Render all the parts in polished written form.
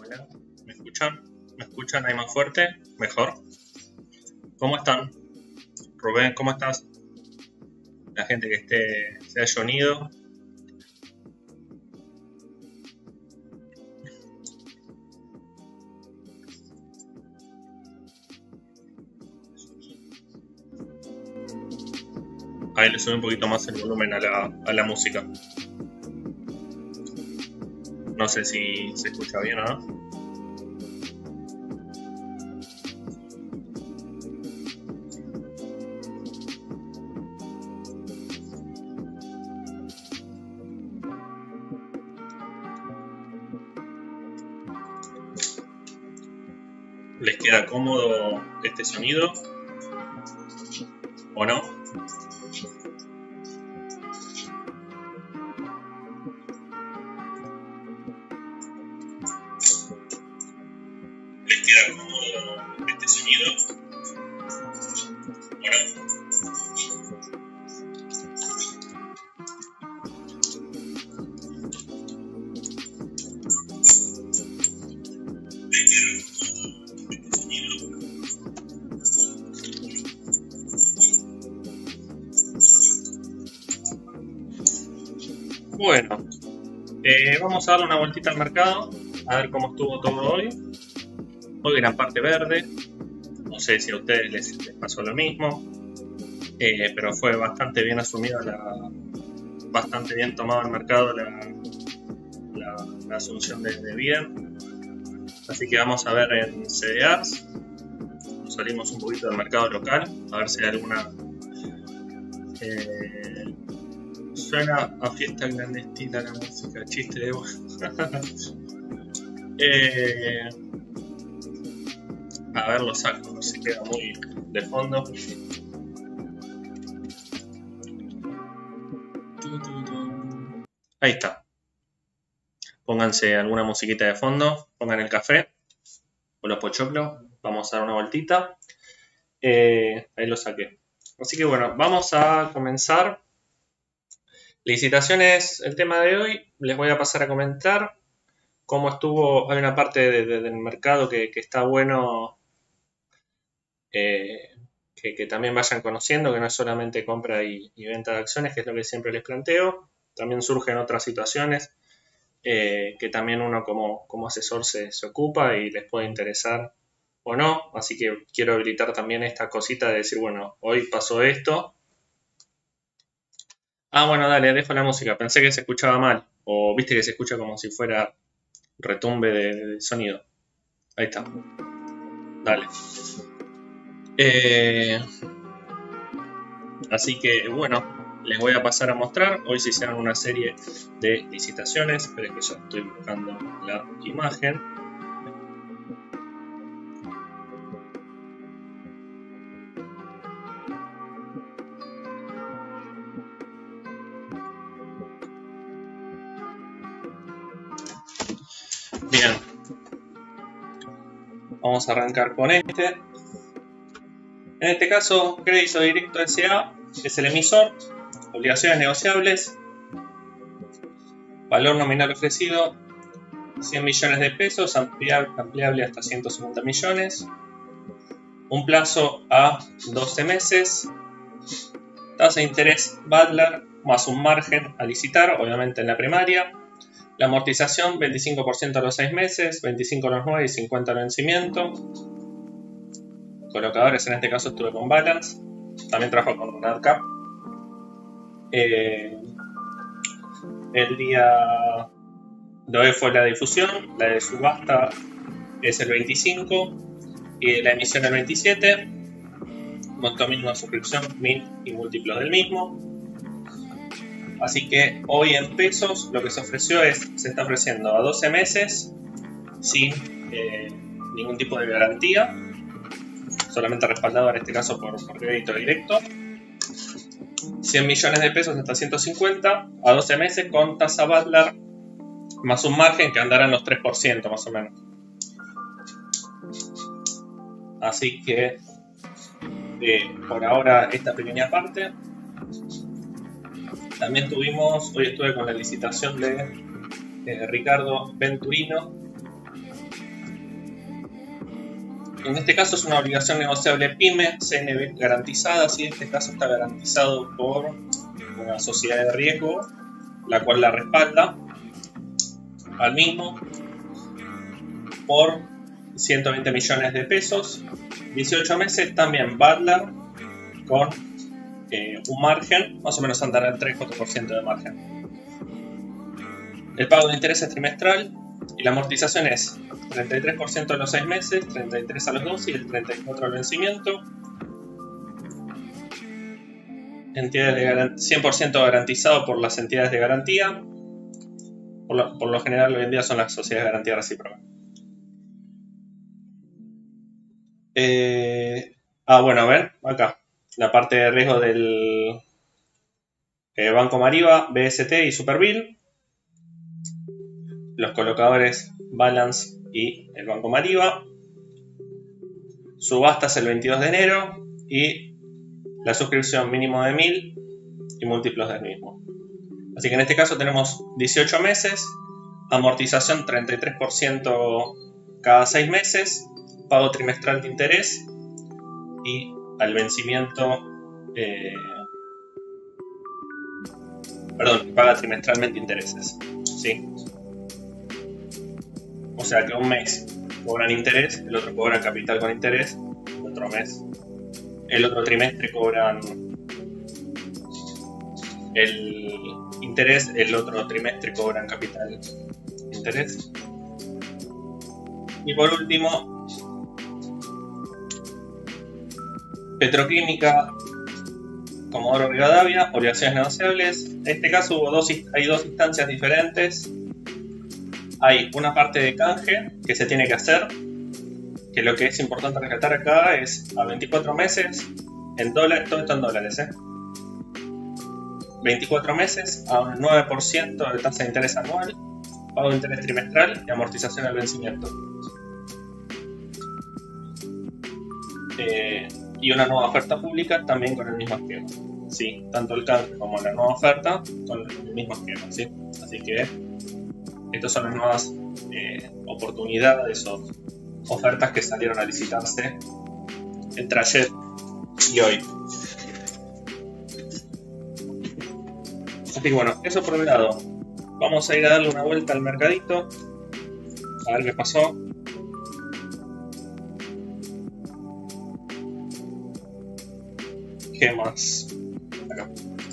Hola, ¿me escuchan? ¿Me escuchan ahí más fuerte? ¿Mejor? ¿Cómo están? Rubén, ¿cómo estás? La gente que se haya unido. Ahí le subí un poquito más el volumen a la música. No sé si se escucha bien o no. ¿Les queda cómodo este sonido? ¿O no? ¿Les queda cómodo este sonido? ¿O no? Bueno, vamos a darle una vueltita al mercado, a ver cómo estuvo todo hoy. Hoy gran parte verde, no sé si a ustedes les pasó lo mismo, pero fue bastante bien asumida, bastante bien tomado el mercado la asunción de bien. Así que vamos a ver en CDRs, salimos un poquito del mercado local, a ver si hay alguna... Suena a fiesta clandestina la música, chiste de a ver, lo saco, no se queda muy de fondo. Ahí está. Pónganse alguna musiquita de fondo, pongan el café o los pochoclos, vamos a dar una vueltita. Ahí lo saqué. Así que bueno, vamos a comenzar. Licitaciones, el tema de hoy. Les voy a pasar a comentar cómo estuvo. Hay una parte del mercado que está bueno que también vayan conociendo, que no es solamente compra y venta de acciones, que es lo que siempre les planteo. También surgen otras situaciones que también uno como asesor se ocupa y les puede interesar o no. Así que quiero habilitar también esta cosita de decir, bueno, hoy pasó esto. Ah, bueno, dale, dejo la música. Pensé que se escuchaba mal. O viste que se escucha como si fuera retumbe de sonido. Ahí está. Dale. Así que, bueno, les voy a pasar a mostrar. Hoy se hicieron una serie de licitaciones. Esperen que ya estoy buscando la imagen. Bien, vamos a arrancar con este. En este caso, Crédito Directo S.A. es el emisor, obligaciones negociables, valor nominal ofrecido 100 millones de pesos, ampliable hasta 150 millones, un plazo a 12 meses, tasa de interés Badlar más un margen a licitar, obviamente en la primaria. La amortización 25% a los 6 meses, 25 a los 9 y 50 al vencimiento. Colocadores, en este caso estuve con Balance, también trabajo con un AdCap. El día de hoy fue la difusión, la de subasta es el 25 y la emisión el 27. Monto mínimo de suscripción 1000 y múltiplos del mismo. Así que hoy en pesos lo que se está ofreciendo a 12 meses sin ningún tipo de garantía, solamente respaldado en este caso por crédito directo. 100 millones de pesos hasta 150 a 12 meses con tasa Badlar más un margen que andará en los 3% más o menos. Así que por ahora esta pequeña parte. También hoy estuve con la licitación de Ricardo Venturino, En este caso es una obligación negociable PYME, CNB garantizada, ¿sí? En este caso está garantizado por una sociedad de riesgo, la cual la respalda al mismo por 120 millones de pesos, 18 meses, también Badlar con un margen, más o menos andará el 3-4% de margen. El pago de interés es trimestral y la amortización es 33% a los 6 meses, 33% a los 12 y el 34% al vencimiento. Entidades de 100% garantizado por las entidades de garantía. Por lo general hoy en día son las sociedades de garantía recíproca. Bueno, a ver, acá. La parte de riesgo del Banco Mariva, BST y Superbill. Los colocadores Balance y el Banco Mariva. Subastas el 22 de enero y la suscripción mínimo de 1000 y múltiplos del mismo. Así que en este caso tenemos 18 meses, amortización 33% cada 6 meses, pago trimestral de interés y al vencimiento, paga trimestralmente intereses, ¿sí? O sea que un mes cobran interés, el otro cobran capital con interés, el otro trimestre cobran el interés, el otro trimestre cobran capital interés. Y por último, Petroquímica, Comodoro Rivadavia, obligaciones negociables. En este caso hay dos instancias diferentes. Hay una parte de canje que se tiene que hacer, que lo que es importante rescatar acá es a 24 meses, en dólares, todo esto en dólares, 24 meses a un 9% de tasa de interés anual, pago de interés trimestral y amortización al vencimiento. Y una nueva oferta pública también con el mismo esquema. Sí, tanto el canje como la nueva oferta con el mismo esquema, ¿sí? Así que estas son las nuevas oportunidades o ofertas que salieron a licitarse entre ayer y hoy. Así que bueno, eso por un lado. Vamos a ir a darle una vuelta al mercadito, a ver qué pasó. ¿Qué más? Acá.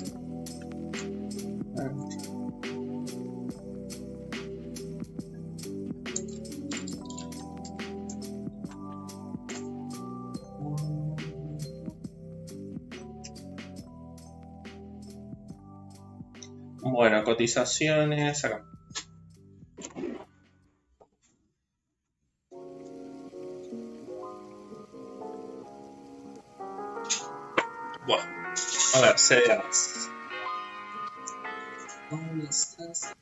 Bueno, cotizaciones acá. Bueno, a ver, CDRs. ¿Dónde estás?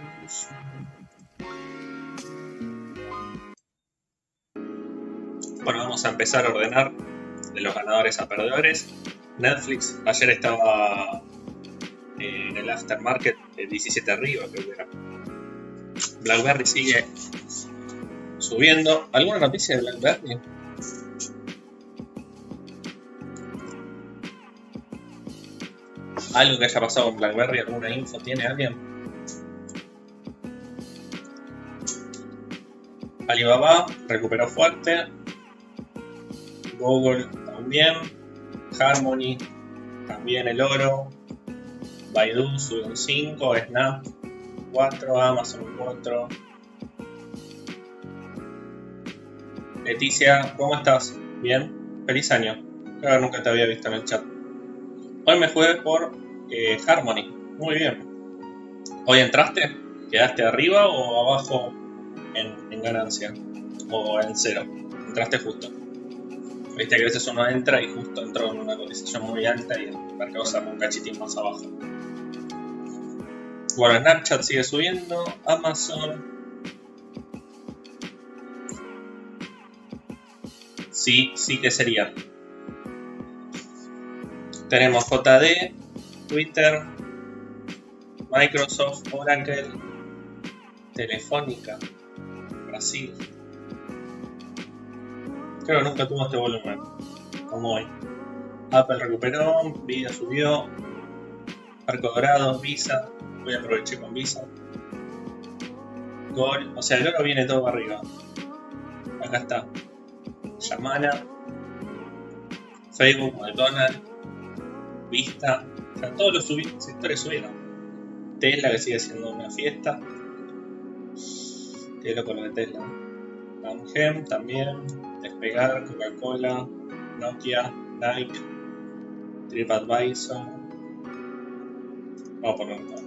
Bueno, vamos a empezar a ordenar de los ganadores a perdedores. Netflix ayer estaba en el aftermarket de 17 arriba, creo que era. BlackBerry sigue subiendo. ¿Alguna noticia de BlackBerry? ¿Algo que haya pasado con BlackBerry? ¿Alguna info tiene alguien? Alibaba recuperó fuerte. Google también. Harmony también el oro. Baidu sube un 5. Snap 4. Amazon 4. Leticia, ¿cómo estás? ¿Bien? Feliz año. Creo que nunca te había visto en el chat. Hoy me jugué por Harmony. Muy bien. ¿Hoy entraste? ¿Quedaste arriba o abajo en ganancia? ¿O en cero? Entraste justo. Viste que a veces uno entra y justo entró en una cotización muy alta y el mercado sacó un cachitín más abajo. Bueno, Snapchat sigue subiendo. Amazon. Sí que sería. Tenemos JD, Twitter, Microsoft, Oracle, Telefónica, Brasil, Creo que nunca tuvo este volumen, como hoy. Apple recuperó, Nvidia subió, Arco Dorado, Visa, voy a aprovechar con Visa. Gol, o sea, el oro viene todo para arriba. Acá está. Yamana, Facebook, McDonald's, Vista, o sea, todos los sectores subieron. Tesla, que sigue siendo una fiesta. Qué loco lo de Tesla. Amgen también, Despegar, Coca-Cola, Nokia, Nike, TripAdvisor. Vamos a ponerlo todo.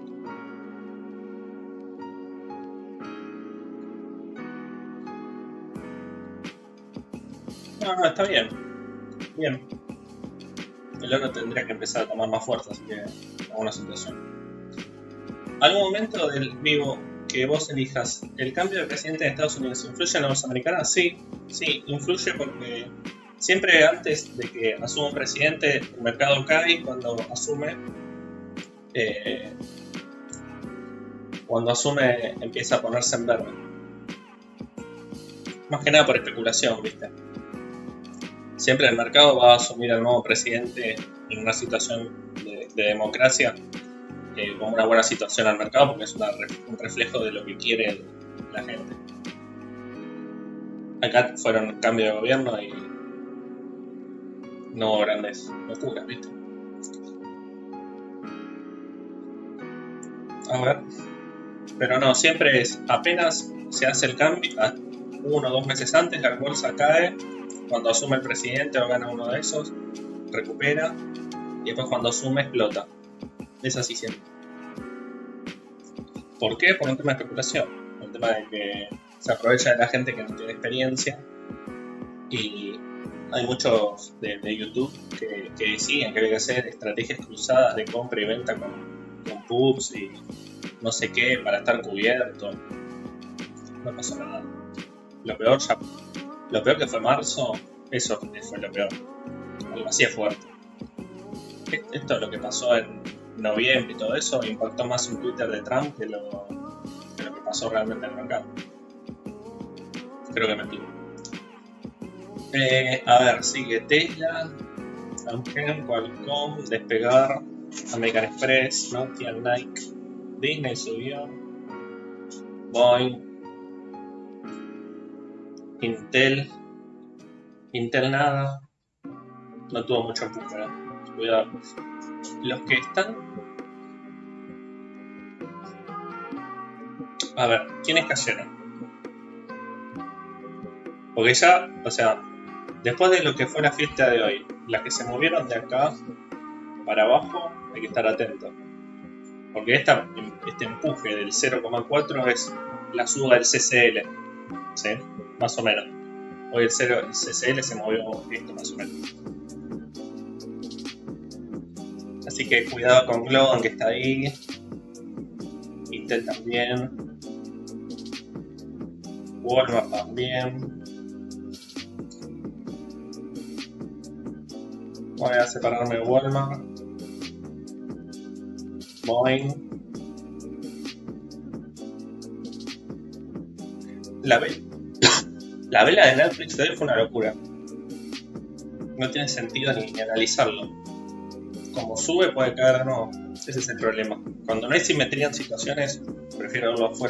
No, está bien. Bien. El oro tendría que empezar a tomar más fuerza, así que alguna situación. ¿Algún momento del vivo que vos elijas el cambio de presidente de Estados Unidos influye en la bolsa americana? Sí, influye porque siempre antes de que asuma un presidente el mercado cae. Cuando asume empieza a ponerse en verde. Más que nada por especulación, ¿viste? Siempre el mercado va a asumir al nuevo presidente en una situación de democracia como una buena situación al mercado, porque es un reflejo de lo que quiere la gente. Acá fueron cambio de gobierno y no grandes locuras, ¿viste? A ver. Pero no, siempre es apenas se hace el cambio, 1 o 2 meses antes la bolsa cae. Cuando asume el presidente o gana uno de esos, recupera, y después cuando asume explota. Es así siempre. ¿Por qué? Por un tema de especulación. El tema de que se aprovecha de la gente que no tiene experiencia. Y hay muchos de YouTube que decían que hay que hacer estrategias cruzadas de compra y venta con puts y no sé qué para estar cubierto. No pasó nada. Lo peor que fue marzo, eso fue lo peor. Algo así es fuerte. Esto es lo que pasó en noviembre y todo eso impactó más en Twitter de Trump que lo que pasó realmente en el mercado. Creo que mentí. A ver, sigue Tesla, Amgen, Qualcomm, Despegar, American Express, Nokia, Nike, Disney subió, Boeing, Intel nada, no tuvo mucho empuje, cuidado. Los que están, a ver, ¿quiénes cayeron? Porque ya, o sea, después de lo que fue la fiesta de hoy, las que se movieron de acá para abajo, hay que estar atento. Porque este empuje del 0,4 es la suba del CCL, ¿sí? Más o menos. Hoy el CCL se movió esto más o menos. Así que cuidado con Globant, que está ahí. Intel también. Walmart también. Voy a separarme de Walmart. Boeing. La vela de Netflix de hoy fue una locura. No tiene sentido ni analizarlo. Como sube puede caer de nuevo. Ese es el problema. Cuando no hay simetría en situaciones, prefiero verlo afuera.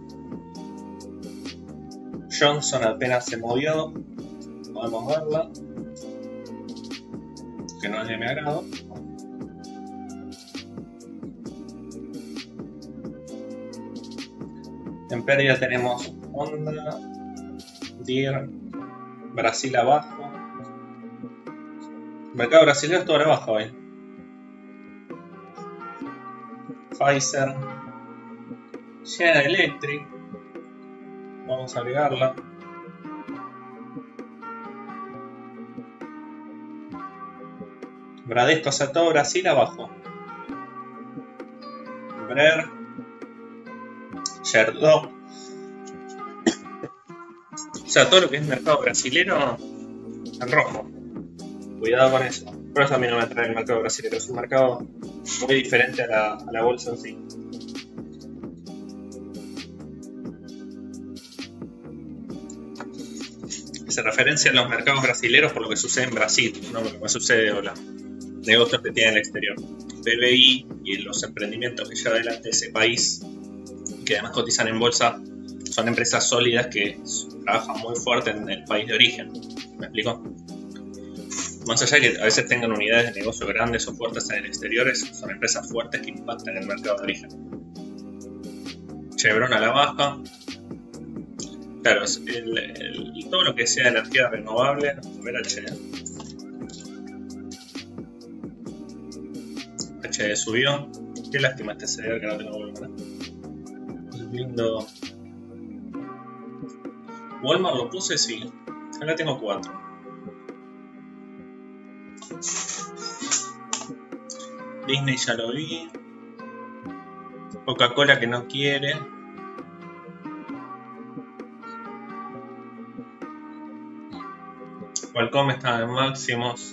Johnson apenas se movió. Podemos verla. Que no es de mi agrado. En pérdida tenemos Honda, Deere, Brasil abajo. El mercado brasileño estuvo abajo hoy. Pfizer, General Electric, vamos a agregarla. Bradesco, o sea, todo Brasil abajo. Brer, Yerdó. O sea, todo lo que es mercado brasilero en rojo. Cuidado con eso. Por eso a mí no me atrae el mercado brasilero. Es un mercado muy diferente a la bolsa en sí. se referencia a los mercados brasileños por lo que sucede en Brasil, no por lo que sucede en los negocios que tiene en el exterior. BBI y los emprendimientos que lleva adelante ese país, que además cotizan en bolsa, son empresas sólidas que trabajan muy fuerte en el país de origen. ¿Me explico? Más allá de que a veces tengan unidades de negocio grandes o fuertes en el exterior, son empresas fuertes que impactan en el mercado de origen. Chevron a la baja. Claro, todo lo que sea energía renovable. A ver, HE subió. Qué lástima este CDR que no tengo Walmart. Lindo. Walmart lo puse, sí. Acá tengo 4. Disney ya lo vi. Coca-Cola que no quiere. Qualcomm está en máximos.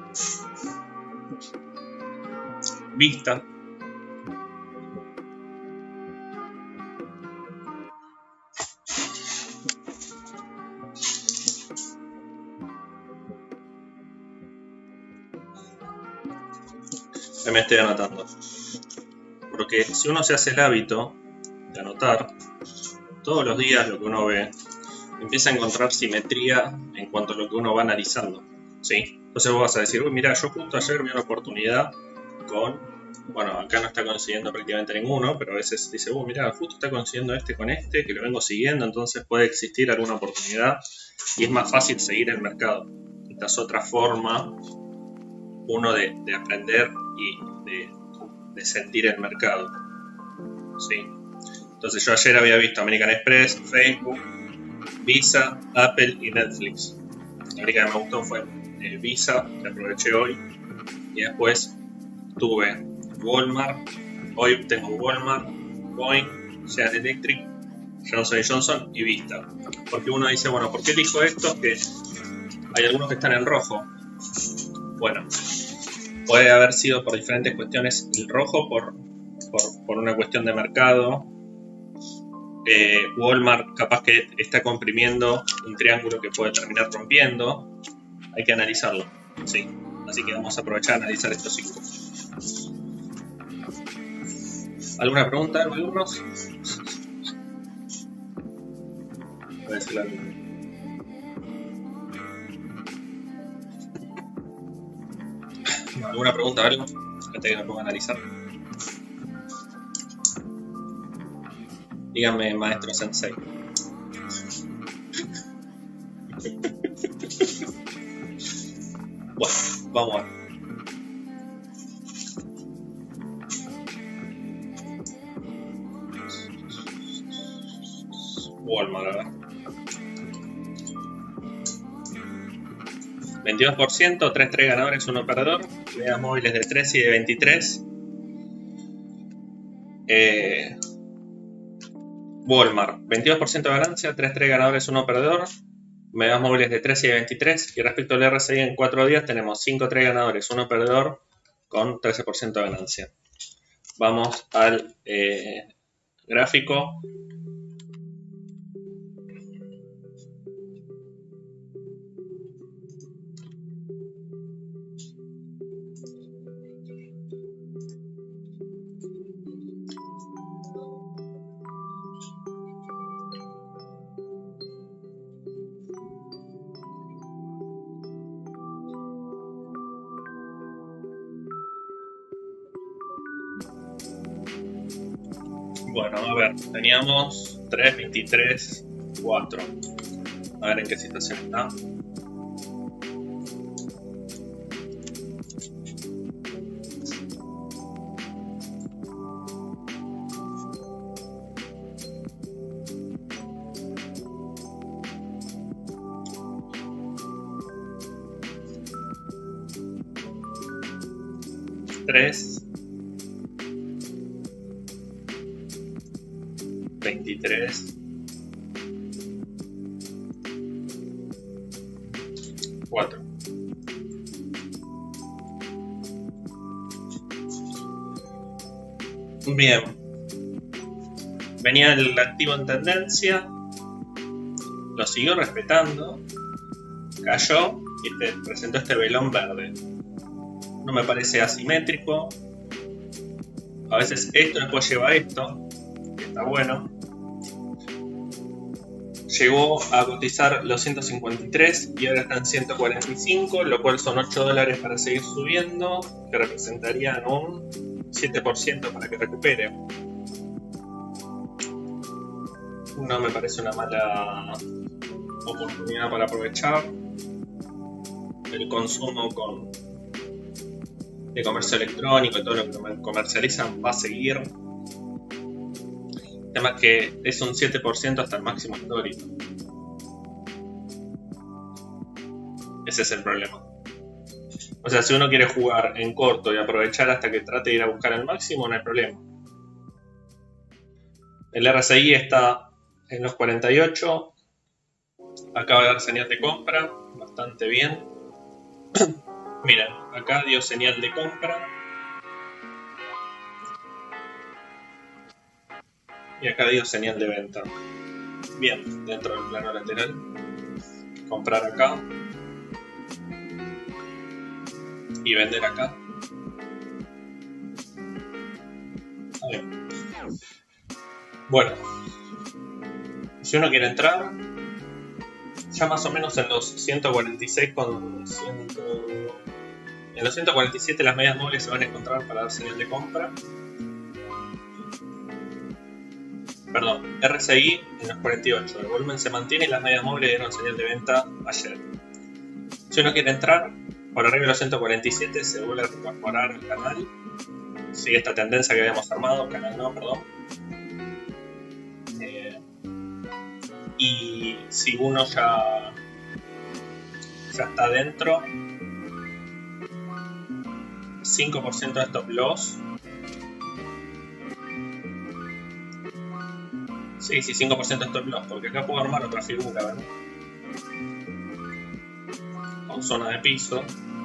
Vista. Me estoy anotando. Porque si uno se hace el hábito de anotar todos los días lo que uno ve, empieza a encontrar simetría en cuanto a lo que uno va analizando, ¿sí? Entonces vos vas a decir, uy, mira, yo justo ayer vi una oportunidad con, bueno, acá no está consiguiendo prácticamente ninguno, pero a veces dice, uy, mira, justo está consiguiendo este con este, que lo vengo siguiendo, entonces puede existir alguna oportunidad y es más fácil seguir el mercado. Esta es otra forma, uno de aprender y de sentir el mercado, ¿sí? Entonces yo ayer había visto American Express, Facebook, Visa, Apple y Netflix. La única que me gustó fue Visa, que aproveché hoy, y después tuve Walmart. Hoy tengo Walmart, Boeing, General Electric, Johnson & Johnson y Vista. Porque uno dice, bueno, ¿por qué elijo estos? Que hay algunos que están en rojo. Bueno, puede haber sido por diferentes cuestiones el rojo, por una cuestión de mercado. Walmart capaz que está comprimiendo un triángulo que puede terminar rompiendo. Hay que analizarlo, ¿sí? Así que vamos a aprovechar a analizar estos 5. ¿Alguna pregunta, algunos? Voy a decirle algo. ¿Alguna pregunta, algo? Hasta que lo puedo analizar. Dígame, maestro sensei. Bueno, vamos a ver. Walmart, a ver. 22%, 3 ganadores, 1 perdedor. Unidades móviles de 3 y de 23. Walmart, 22% de ganancia, 3 ganadores, 1 perdedor. Unidades móviles de 3 y de 23. Y respecto al RSI en 4 días tenemos 5 ganadores, 1 perdedor con 13% de ganancia. Vamos al gráfico. Bueno, a ver, teníamos 3, 23, 4. A ver en qué situación está. Tres, 23, 4. Bien, venía el activo en tendencia, lo siguió respetando cayó y te presentó este velón verde. No me parece asimétrico. A veces esto después lleva a esto, que está bueno. Llegó a cotizar los 153 y ahora están 145, lo cual son $8 para seguir subiendo, que representarían un 7% para que recupere. No me parece una mala oportunidad para aprovechar. El consumo de comercio electrónico y todo lo que comercializan va a seguir. El tema es que es un 7% hasta el máximo histórico. Ese es el problema. O sea, si uno quiere jugar en corto y aprovechar hasta que trate de ir a buscar el máximo, no hay problema. El RSI está en los 48. Acaba de dar señal de compra. Bastante bien. Miren, acá dio señal de compra. Y acá dio señal de venta. Bien, dentro del plano lateral. Comprar acá. Y vender acá. Bien. Bueno. Si uno quiere entrar, ya más o menos en los 146 en los 147 las medias móviles se van a encontrar para dar señal de compra. Perdón, RSI en los 48. El volumen se mantiene y las medias móviles dieron señal de venta ayer. Si uno quiere entrar, por arriba de los 147 se vuelve a incorporar el canal. Sigue esta tendencia que habíamos armado, canal no, perdón. Y si uno ya está dentro, 5% de stop loss. Sí, 5% de stop loss, porque acá puedo armar otra figura, ¿verdad? Con zona de piso.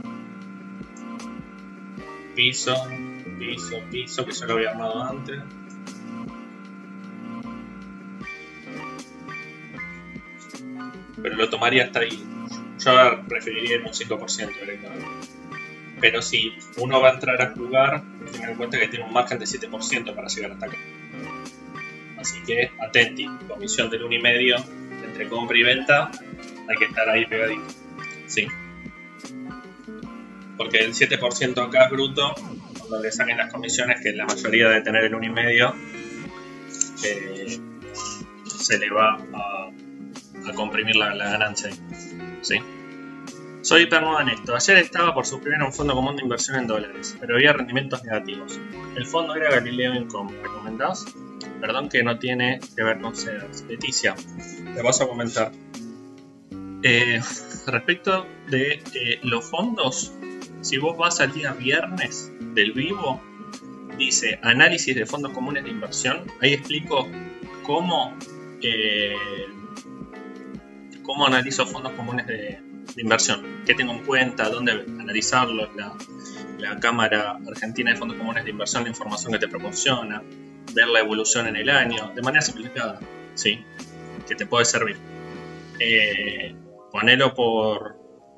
Piso, que ya lo había armado antes. Pero lo tomaría hasta ahí. Yo preferiría un 5% directamente. Pero si uno va a entrar a jugar, tengan en cuenta que tiene un margen de 7% para llegar hasta acá. Así que atenti, comisión del 1,5 entre compra y venta, hay que estar ahí pegadito. Sí. Porque el 7% acá es bruto, cuando le saquen las comisiones, que la mayoría de tener el 1,5, se le va a comprimir la ganancia. ¿Sí? Soy hipernuevo en esto. Ayer estaba por suscribir a un fondo común de inversión en dólares, pero había rendimientos negativos. El fondo era Galileo Income. ¿Recomendás? Perdón que no tiene que ver con CEDARS. Leticia, te vas a comentar. Respecto de los fondos, si vos vas al día viernes del vivo, dice análisis de fondos comunes de inversión. Ahí explico cómo analizo fondos comunes de inversión, qué tengo en cuenta, dónde analizarlos, la Cámara Argentina de Fondos Comunes de Inversión, la información que te proporciona, ver la evolución en el año, de manera simplificada, ¿sí? Que te puede servir. Ponelo por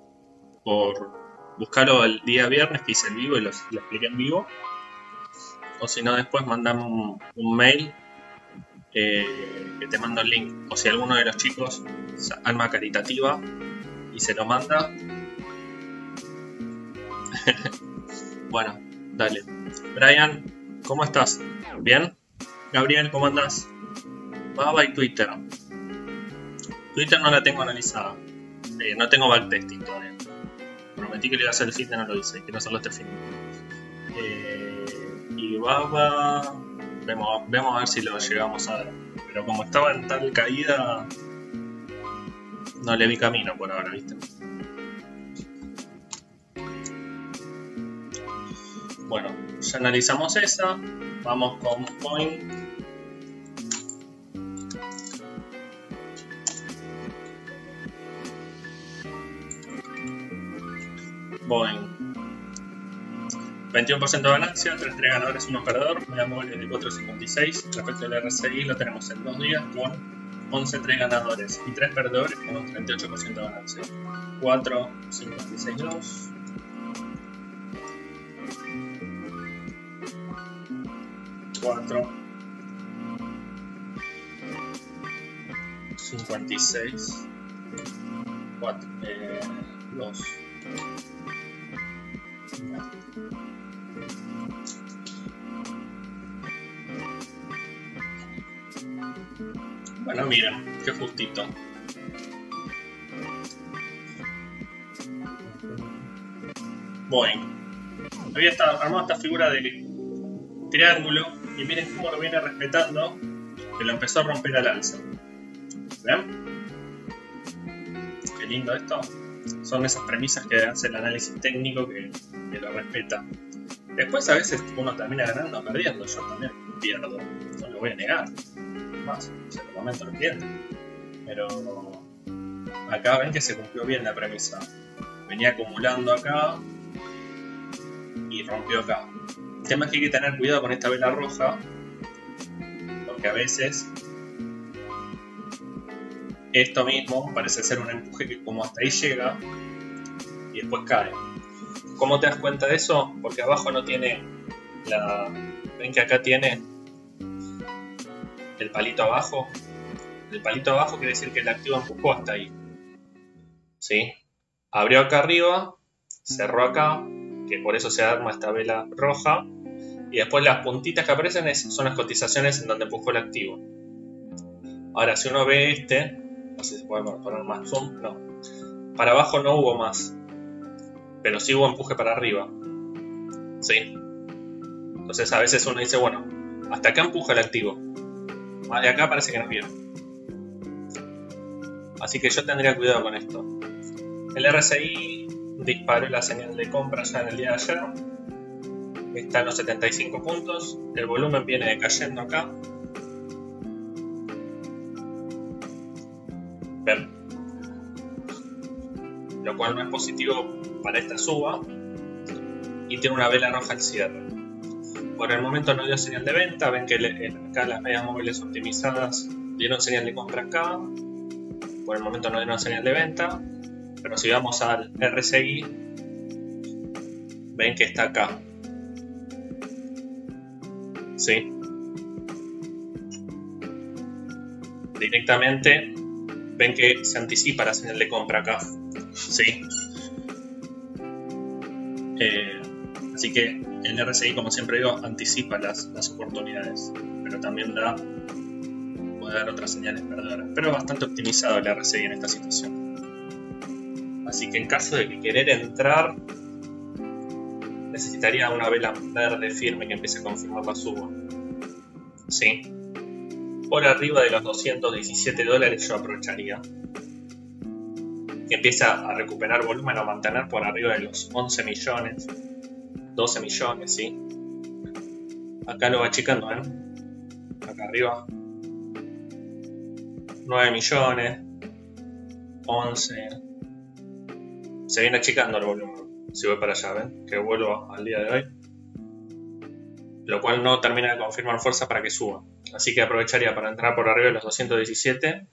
buscarlo el día viernes que hice el vivo y lo expliqué en vivo, o si no después mandame un mail que te mando el link, o si alguno de los chicos, alma caritativa, y se lo manda. Bueno, dale. Brian, ¿cómo estás? ¿Bien? Gabriel, ¿cómo andás? Baba y Twitter. Twitter no la tengo analizada. No tengo backtesting todavía. Prometí que le iba a hacer el fin y no lo hice. Quiero hacerlo este fin. Y Baba... Vemos a ver si lo llegamos a ver. Pero como estaba en tal caída, no le vi camino por ahora, ¿viste? Bueno, ya analizamos esa. Vamos con Boeing. Boeing. 21% de ganancia, 3 ganadores, 1 perdedor, media móvil de 4.56. Respecto al RSI lo tenemos en 2 días con 11, 3 ganadores y 3 perdedores con un 38% de ganancia. 4, 56, 2. 4, 56, 4, 2. Bueno, mira, qué justito. Bueno, había armado esta figura de triángulo y miren cómo lo viene respetando, que lo empezó a romper al alza. ¿Ven? Qué lindo esto. Son esas premisas que hace el análisis técnico que lo respeta. Después a veces uno termina ganando o perdiendo. Yo también pierdo, no lo voy a negar. Más, en el momento lo pierdo. Pero acá ven que se cumplió bien la premisa. Venía acumulando acá y rompió acá. El tema es que hay que tener cuidado con esta vela roja, porque a veces esto mismo parece ser un empuje que como hasta ahí llega y después cae. ¿Cómo te das cuenta de eso? Porque abajo no tiene la... ¿Ven que acá tiene el palito abajo? El palito abajo quiere decir que el activo empujó hasta ahí. ¿Sí? Abrió acá arriba, cerró acá, que por eso se arma esta vela roja, y después las puntitas que aparecen son las cotizaciones en donde empujó el activo. Ahora, si uno ve no sé si podemos poner más zoom, no. Para abajo no hubo más, pero sí hubo empuje para arriba. ¿Sí? Entonces a veces uno dice, bueno, hasta acá empuja el activo, más de acá parece que no vieron. Así que yo tendría cuidado con esto. El RSI disparó la señal de compra ya en el día de ayer. Está en los 75 puntos. El volumen viene decayendo acá. ¿Ven? Lo cual no es positivo para esta suba. Y tiene una vela roja al cierre. Por el momento no dio señal de venta. Ven que acá las medias móviles optimizadas dieron señal de compra acá. Por el momento no dieron señal de venta. Pero si vamos al RSI, ven que está acá. ¿Sí? Directamente ven que se anticipa la señal de compra acá. ¿Sí? Así que el RSI, como siempre digo, anticipa las oportunidades, pero también puede dar otras señales perdedoras. Pero es bastante optimizado el RSI en esta situación. Así que en caso de que querer entrar, necesitaría una vela verde firme que empiece a confirmar la suba. ¿Sí? Por arriba de los $217 yo aprovecharía. Que empiece a recuperar volumen o mantener por arriba de los 11 millones, 12 millones, ¿sí? Acá lo va achicando, ¿eh? Acá arriba. 9 millones, 11. Se viene achicando el volumen. Si voy para allá, ¿ven? Que vuelvo al día de hoy. Lo cual no termina de confirmar fuerza para que suba. Así que aprovecharía para entrar por arriba de los 217.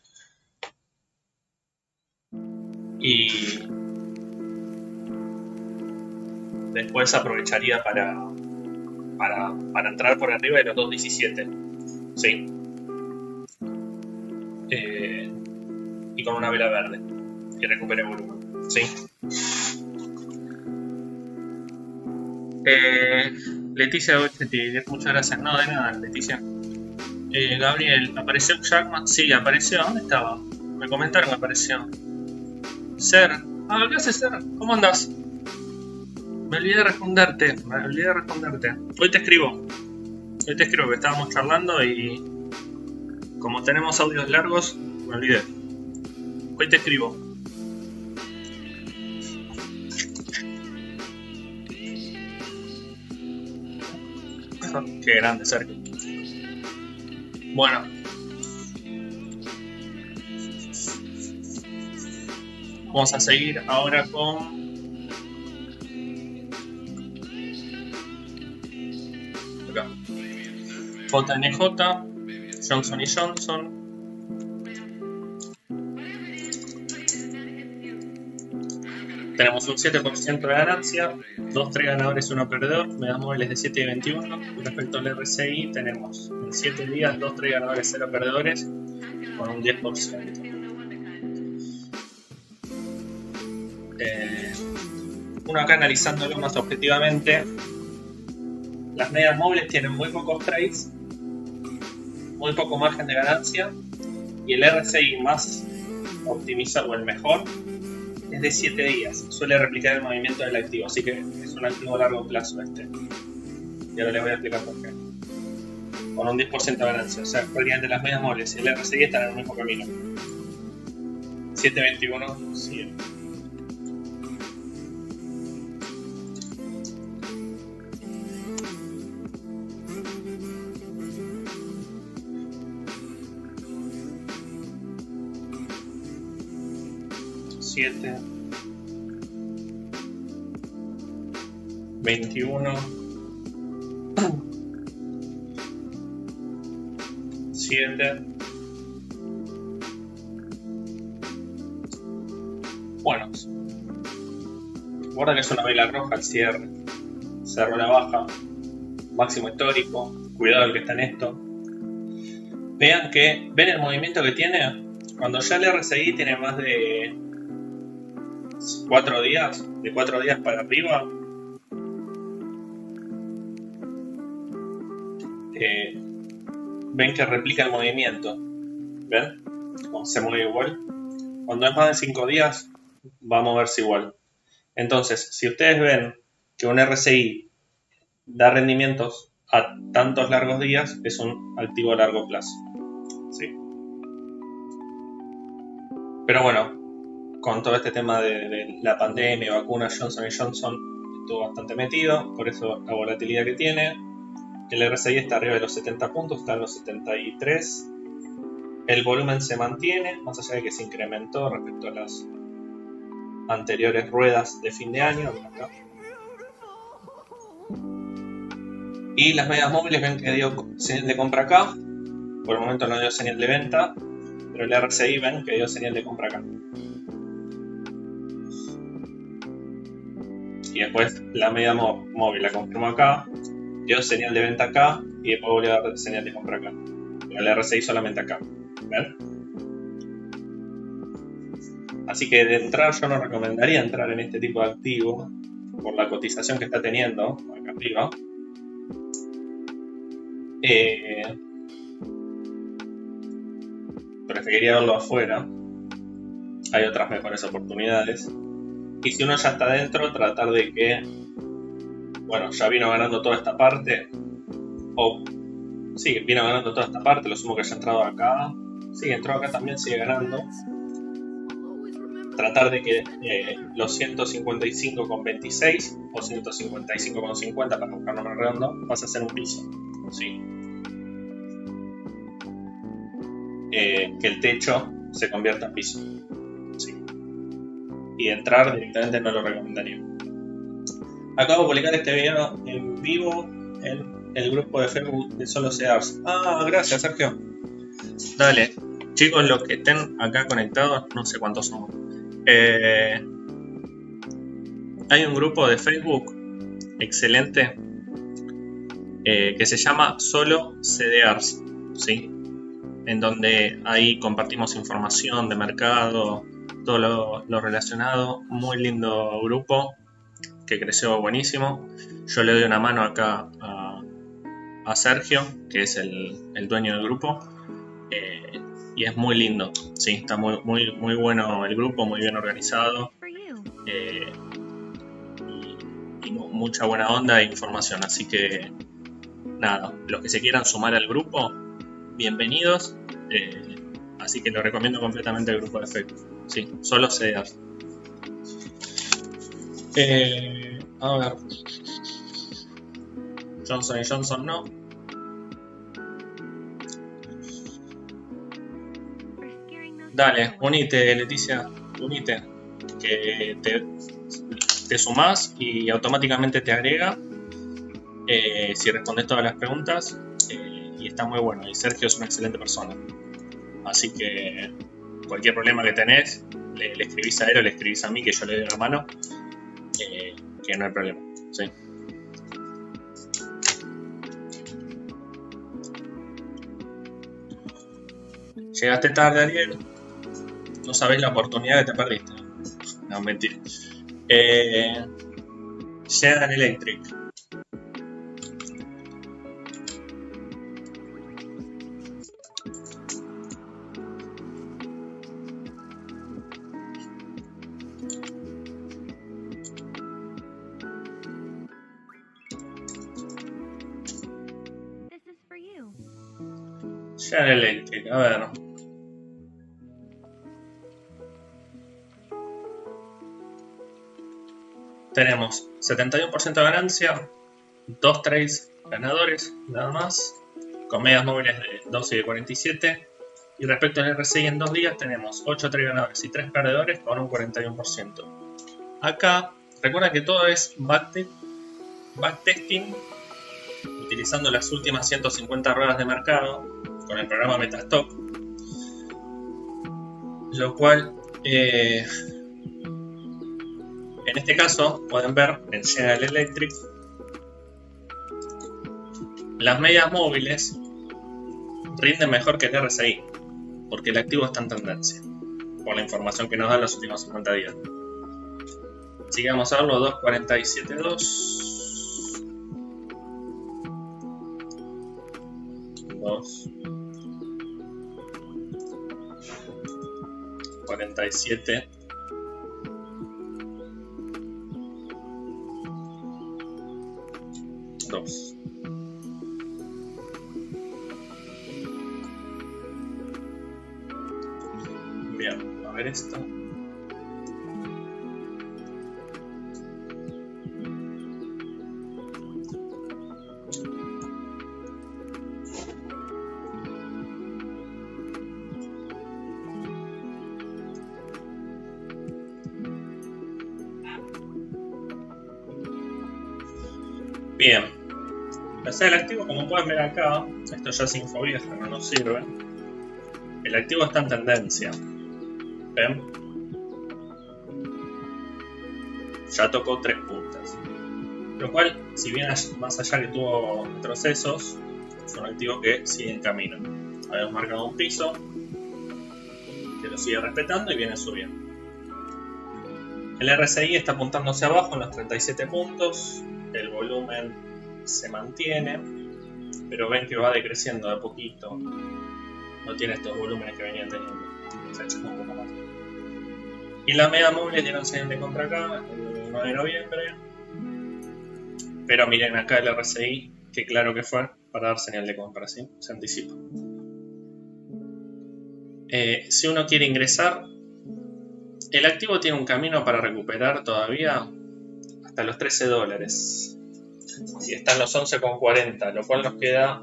Y después aprovecharía para entrar por arriba de los 217. Sí. Y con una vela verde. Que recupere volumen. Sí. Leticia Gochetti, muchas gracias. No, de nada, Leticia. Gabriel, ¿apareció Jackman? Sí, apareció. ¿Dónde estaba? Me comentaron que apareció. Ser. ¿Qué haces, Ser? ¿Cómo andas? Me olvidé de responderte. Hoy te escribo, que estábamos charlando y como tenemos audios largos, me olvidé. Hoy te escribo. Qué grande, Sergio. Bueno. Vamos a seguir ahora con... acá. JNJ, Johnson & Johnson. tenemos un 7% de ganancia, 2-3 ganadores y 1 perdedor, medidas móviles de 7 y 21. Y respecto al RSI tenemos en 7 días 2-3 ganadores, 0 perdedores, con un 10%. Uno acá analizándolo más objetivamente, las medias móviles tienen muy pocos trades, muy poco margen de ganancia, y el RSI más optimizado o el mejor es de 7 días, suele replicar el movimiento del activo, así que es un activo a largo plazo este. Y ahora les voy a explicar por qué. Con un 10% de ganancia, o sea, prácticamente las medias móviles y el RSI están en el mismo camino. 7.21, sí. Siete, 21, 7. Bueno, guarda que es una vela roja al cierre, cerró la baja, máximo histórico, cuidado el que está en esto. Vean el movimiento que tiene cuando ya el RSI tiene más de 4 días, de 4 días para arriba. Ven que replica el movimiento. ¿Ven? Como se mueve igual. Cuando es más de 5 días va a moverse igual. Entonces, si ustedes ven que un RSI da rendimientos a tantos largos días, es un activo a largo plazo. ¿Sí? Pero bueno, con todo este tema de la pandemia, vacuna, Johnson & Johnson estuvo bastante metido, por eso la volatilidad que tiene. El RSI está arriba de los 70 puntos, está en los 73. El volumen se mantiene, más allá de que se incrementó respecto a las anteriores ruedas de fin de año. Acá. Y las medias móviles ven que dio señal de compra acá. Por el momento no dio señal de venta, pero el RSI ven que dio señal de compra acá. Y después la media móvil la confirmó acá, dio señal de venta acá y después volvió a dar señal de compra acá. Pero el RSI solamente acá. ¿Ven? Así que de entrar yo no recomendaría entrar en este tipo de activo por la cotización que está teniendo acá arriba. Preferiría verlo afuera. Hay otras mejores oportunidades. Y si uno ya está dentro, tratar de que, bueno, ya vino ganando toda esta parte, o sí, vino ganando toda esta parte, lo sumo que haya entrado acá, sí, entró acá también, sigue ganando. Tratar de que los 155,26 o 155,50 para buscar número redondo pase a ser un piso, sí. Que el techo se convierta en piso, sí. Y entrar directamente no lo recomendaría. Acabo de publicar este video en vivo en el grupo de Facebook de Solo Sears. Ah, gracias Sergio. Dale, chicos, los que estén acá conectados, no sé cuántos somos. Hay un grupo de Facebook excelente que se llama Solo CDRs, ¿sí? En donde ahí compartimos información de mercado, todo lo relacionado. Muy lindo grupo que creció buenísimo. Yo le doy una mano acá a Sergio, que es el dueño del grupo, y es muy lindo, sí, está muy bueno el grupo, muy bien organizado, y mucha buena onda e información. Así que nada, los que se quieran sumar al grupo, bienvenidos. Así que lo recomiendo completamente el grupo de Facebook, sí, Solo CDRs. A ver, Johnson & Johnson no. Dale, unite, Leticia, unite, que te sumás y automáticamente te agrega si respondes todas las preguntas, y está muy bueno. Y Sergio es una excelente persona, así que cualquier problema que tenés le escribís a él o le escribís a mí, que yo le doy la mano que no hay problema, ¿sí? Llegaste tarde, Ariel. No sabés la oportunidad que te perdiste. No, mentira. General Electric. General Electric, a ver. Tenemos 71% de ganancia, 2 trades ganadores, nada más, con medias móviles de 12 y de 47. Y respecto al RSI en 2 días tenemos 8 trades ganadores y 3 perdedores con un 41%. Acá, recuerda que todo es backtesting, utilizando las últimas 150 ruedas de mercado con el programa Metastock, lo cual en este caso pueden ver en General Electric las medias móviles rinden mejor que el RSI porque el activo está en tendencia por la información que nos dan los últimos 50 días. Así que vamos a verlo, 2.47.2 47 2. Bien, a ver esto. Bien, la sede del activo, como pueden ver acá, esto ya es info vieja, no nos sirve. El activo está en tendencia. ¿Ven? Ya tocó 3 puntas. Lo cual, si bien más allá que tuvo retrocesos, es un activo que sigue en camino. Habíamos marcado un piso, que lo sigue respetando y viene subiendo. El RSI está apuntando hacia abajo en los 37 puntos. El volumen se mantiene, pero ven que va decreciendo de a poquito. No tiene estos volúmenes que venían teniendo. Se echa un poco más. Y la media móvil tiene un señal de compra acá, el 9 de noviembre. Pero miren acá el RSI, que claro que fue para dar señal de compra, ¿sí? Se anticipa. Si uno quiere ingresar, el activo tiene un camino para recuperar todavía hasta los $13 y están los 11,40, lo cual nos queda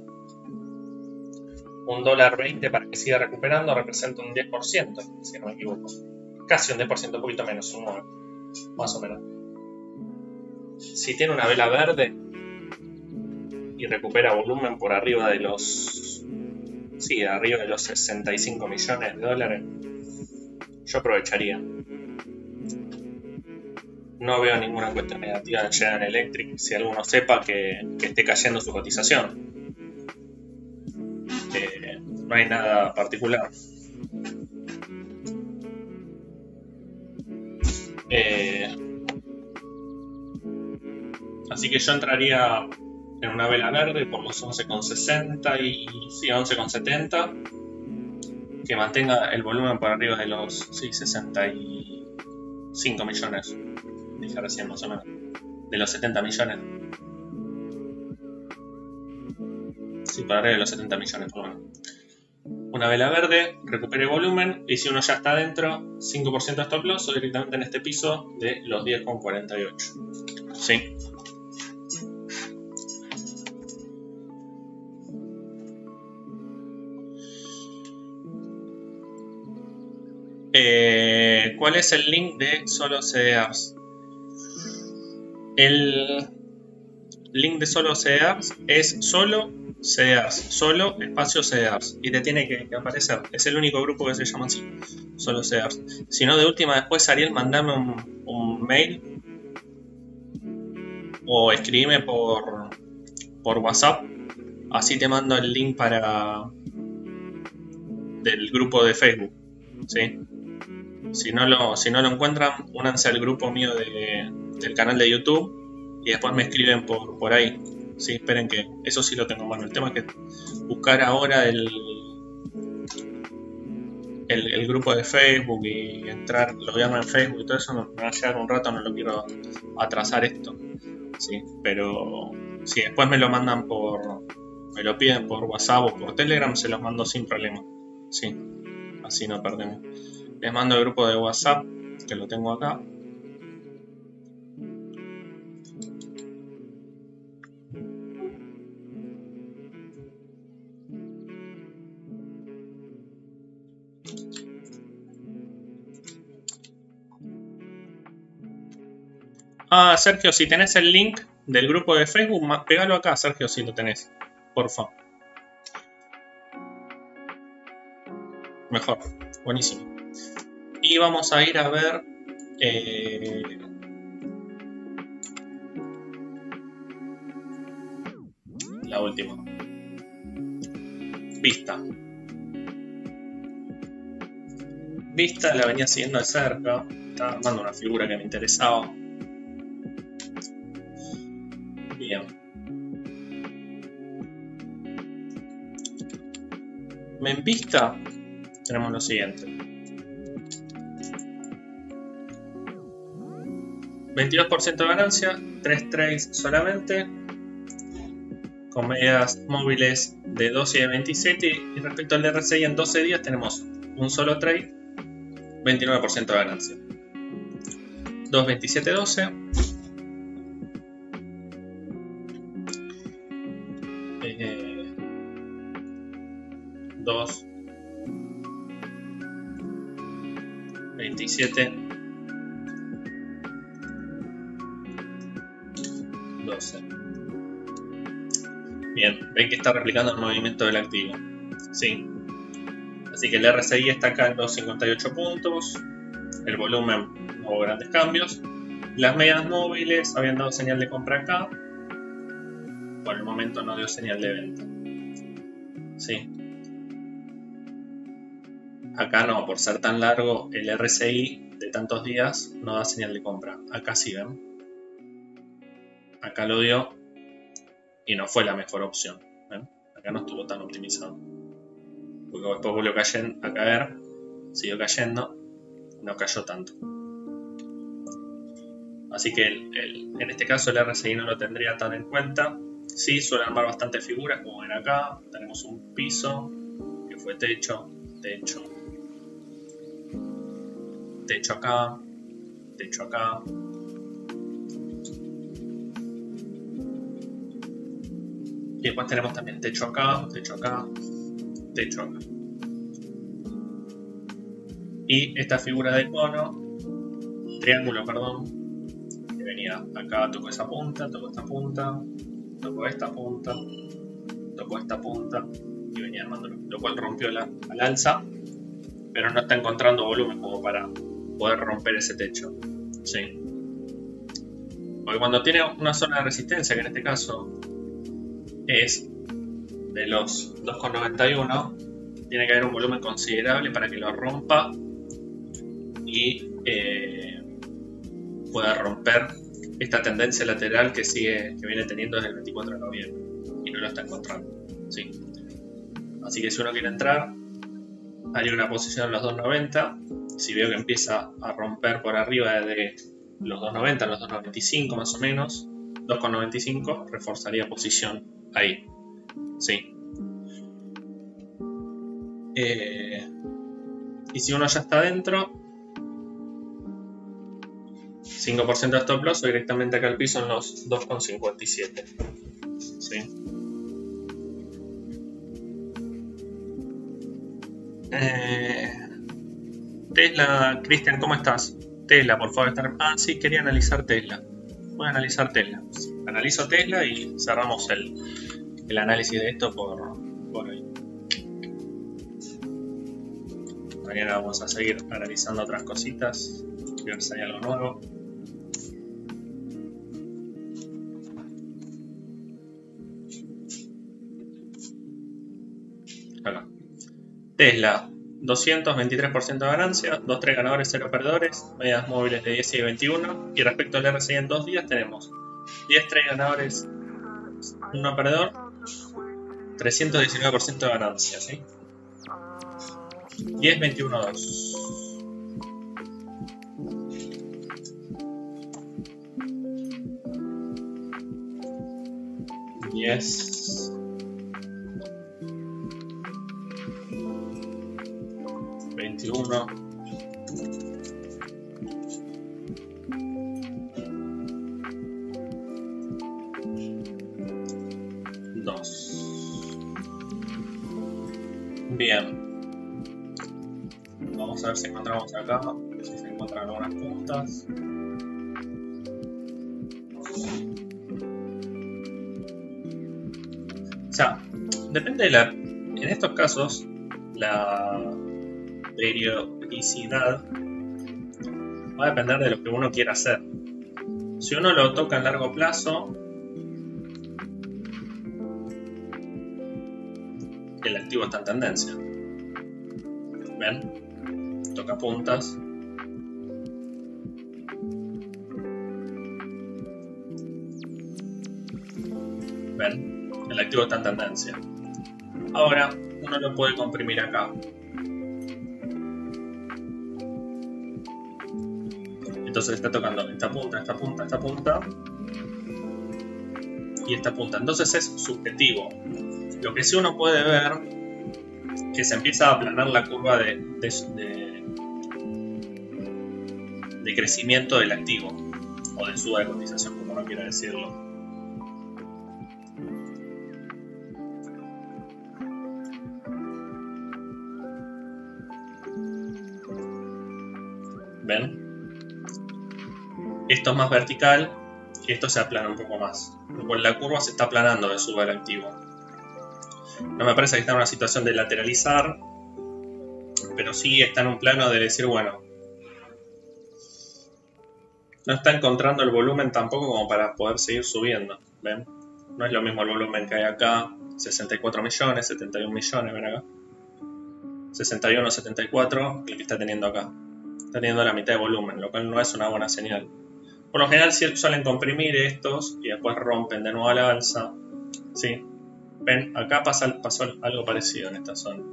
$1.20 para que siga recuperando. Representa un 10%, si no me equivoco, casi un 10%, un poquito menos, un 9, más o menos. Si tiene una vela verde y recupera volumen por arriba de los arriba de los 65 millones de dólares, yo aprovecharía. No veo ninguna cuestión negativa en General Electric, si alguno sepa que esté cayendo su cotización. No hay nada particular. Así que yo entraría en una vela verde por los 11,60 y 11,70, que mantenga el volumen por arriba de los 65 millones. Dije recién más o menos, de los 70 millones. Sí, para arriba de los 70 millones por lo menos. Una vela verde, recupere volumen, y si uno ya está adentro, 5% de stop loss o directamente en este piso de los 10,48. ¿Sí? ¿Cuál es el link de solo CDRs? El link de solo CDRs es solo CDRs, solo espacio CDRs, y te tiene que aparecer. Es el único grupo que se llama así, solo CDRs. Si no, de última, después, Ariel, mandame un mail o escribime por WhatsApp, así te mando el link del grupo de Facebook, ¿sí? Si no lo encuentran, únanse al grupo mío del canal de YouTube y después me escriben por ahí. Sí, esperen que eso sí lo tengo en mano. El tema es que buscar ahora el grupo de Facebook y entrar, loguearme en Facebook y todo eso me va a llevar un rato, no lo quiero atrasar esto. Sí, pero si después me lo mandan me lo piden por WhatsApp o por Telegram, se los mando sin problema. Sí, así no perdemos. Les mando el grupo de WhatsApp, que lo tengo acá. Ah, Sergio, si tenés el link del grupo de Facebook, pegalo acá, Sergio, si lo tenés. Porfa. Mejor. Buenísimo. Y vamos a ir a ver la última. Vista. Vista la venía siguiendo de cerca. Estaba armando una figura que me interesaba. Bien. En Vista tenemos lo siguiente. 22% de ganancia, 3 trades solamente, con medidas móviles de 12 y de 27, y respecto al RSI en 12 días tenemos un solo trade, 29% de ganancia. 2.2712, 2.27 12. Bien, ven que está replicando el movimiento del activo. Sí. Así que el RSI está acá en 258 puntos. El volumen no hubo grandes cambios. Las medias móviles habían dado señal de compra acá. Por el momento no dio señal de venta. Sí. Acá no, por ser tan largo, el RSI de tantos días no da señal de compra. Acá sí, ¿ven? Acá lo dio y no fue la mejor opción. ¿Ven? Acá no estuvo tan optimizado. Porque después volvió a caer, siguió cayendo, no cayó tanto. Así que en este caso el RSI no lo tendría tan en cuenta. Sí, suele armar bastantes figuras, como ven acá. Tenemos un piso que fue techo, techo, techo acá, techo acá. Y después tenemos también techo acá, techo acá, techo acá. Y esta figura de cono, triángulo, perdón, que venía acá, tocó esa punta, tocó esta punta, tocó esta punta, tocó esta punta y venía armándolo, lo cual rompió al alza, pero no está encontrando volumen como para poder romper ese techo. Sí. Porque cuando tiene una zona de resistencia, que en este caso es de los 2,91, tiene que haber un volumen considerable para que lo rompa y pueda romper esta tendencia lateral que viene teniendo desde el 24 de noviembre y no lo está encontrando. ¿Sí? Así que si uno quiere entrar, haría una posición en los 2.90. Si veo que empieza a romper por arriba de los 2.90, los 2.95 más o menos, 2,95, reforzaría posición ahí. Sí. Y si uno ya está dentro, 5% de stop loss o directamente acá al piso en los 2,57. ¿Sí? Tesla, Cristian, ¿cómo estás? Tesla, por favor, sí, quería analizar Tesla. Voy a analizar Tesla. Analizo Tesla y cerramos el análisis de esto por hoy. Mañana vamos a seguir analizando otras cositas. Ver si hay algo nuevo. Tesla, 223% de ganancia, 2-3 ganadores, 0 perdedores, medias móviles de 10 y 21. Y respecto al RSI en 2 días tenemos 10-3 ganadores, 1 perdedor, 319% de ganancia, ¿sí? 10-21-2. Yes. 21. 2. Bien. Vamos a ver si encontramos acá. Si se encuentran algunas puntas. O sea, depende de la... En estos casos, la periodicidad va a depender de lo que uno quiera hacer. Si uno lo toca en largo plazo, el activo está en tendencia. ¿Ven? Toca puntas. ¿Ven? El activo está en tendencia. Ahora, uno lo puede comprimir acá. Entonces está tocando esta punta, esta punta, esta punta y esta punta. Entonces es subjetivo. Lo que sí uno puede ver que se empieza a aplanar la curva de crecimiento del activo o de suba de cotización, como uno quiera decirlo. ¿Ven? Esto es más vertical y esto se aplana un poco más. Pues la curva se está aplanando de suba del activo. No me parece que está en una situación de lateralizar, pero sí está en un plano de decir, bueno, no está encontrando el volumen tampoco como para poder seguir subiendo. ¿Ven? No es lo mismo el volumen que hay acá, 64 millones, 71 millones, ven acá. 61, 74, el que está teniendo acá. Está teniendo la mitad de volumen, lo cual no es una buena señal. Por lo general suelen comprimir estos y después rompen de nuevo a la alza. ¿Sí? Ven, acá pasó algo parecido en esta zona.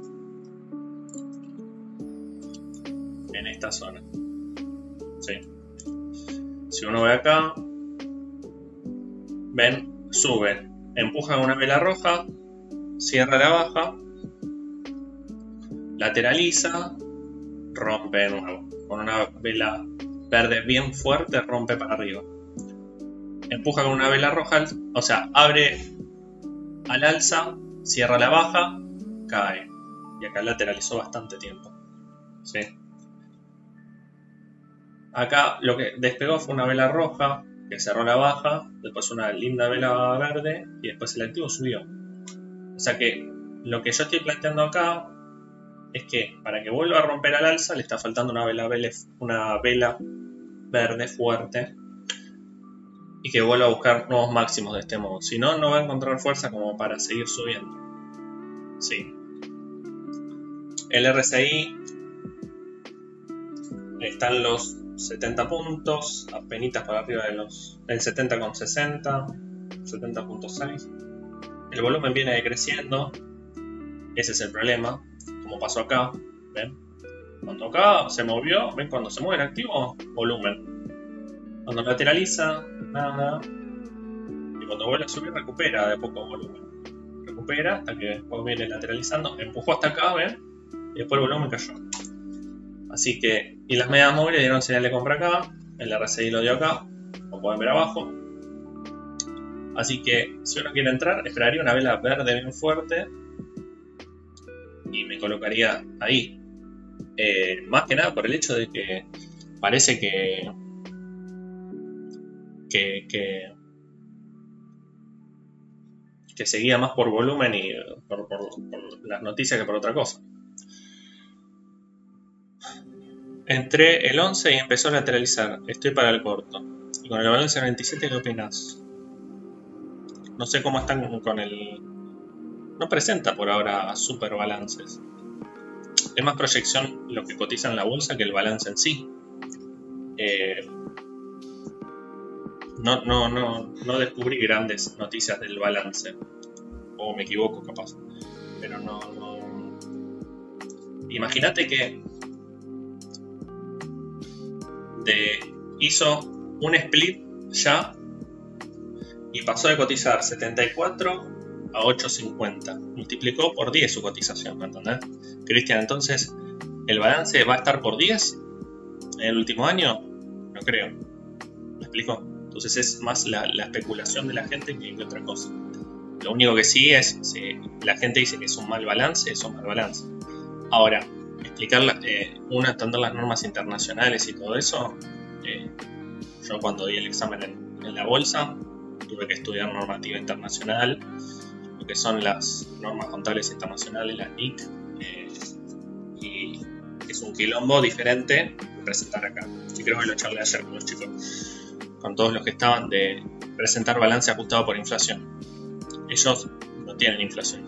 En esta zona. ¿Sí? Si uno ve acá, ven, sube, empuja una vela roja, cierra la baja, lateraliza, rompe de nuevo. Con una vela verde bien fuerte, rompe para arriba. Empuja con una vela roja, o sea, abre al alza, cierra la baja, cae. Y acá lateralizó bastante tiempo. ¿Sí? Acá lo que despegó fue una vela roja, que cerró la baja, después una linda vela verde y después el activo subió. O sea que lo que yo estoy planteando acá es que para que vuelva a romper al alza le está faltando una vela verde fuerte y que vuelva a buscar nuevos máximos de este modo. Si no, no va a encontrar fuerza como para seguir subiendo. Sí. El RSI están los 70 puntos, apenitas por arriba del 70,60, 70.6. El volumen viene decreciendo, ese es el problema, como pasó acá, ¿ven? Cuando acá se movió, ¿ven? Cuando se mueve el activo, volumen. Cuando lateraliza, nada. Y cuando vuelve a subir, recupera de poco volumen. Recupera hasta que después viene lateralizando, empujó hasta acá, ¿ven? Y después el volumen cayó. Así que, y las medias móviles dieron señal de compra acá, el RSI lo dio acá, como pueden ver abajo. Así que, si uno quiere entrar, esperaría una vela verde bien fuerte y me colocaría ahí. Más que nada por el hecho de que parece que seguía más por volumen y por las noticias que por otra cosa. Entré el 11 y empezó a lateralizar. Estoy para el corto. Y con el balance 27, ¿qué opinas? No sé cómo están con el... No presenta por ahora super balances. es más proyección lo que cotiza en la bolsa que el balance en sí. No descubrí grandes noticias del balance, o me equivoco capaz, pero no. Imagínate que hizo un split ya y pasó de cotizar 74 a 8.50, multiplicó por 10 su cotización, ¿me entendés? Cristian, entonces, ¿el balance va a estar por 10 en el último año? No creo. ¿Me explico? Entonces es más la especulación de la gente que otra cosa. Lo único que sí es, si la gente dice que es un mal balance, es un mal balance. Ahora, explicar entender las normas internacionales y todo eso, yo cuando di el examen en la bolsa, tuve que estudiar normativa internacional, lo que son las normas contables internacionales, las NIC, y es un quilombo diferente de presentar acá. Y creo que lo charlé ayer con los chicos, con todos los que estaban, de presentar balance ajustado por inflación. Ellos no tienen inflación.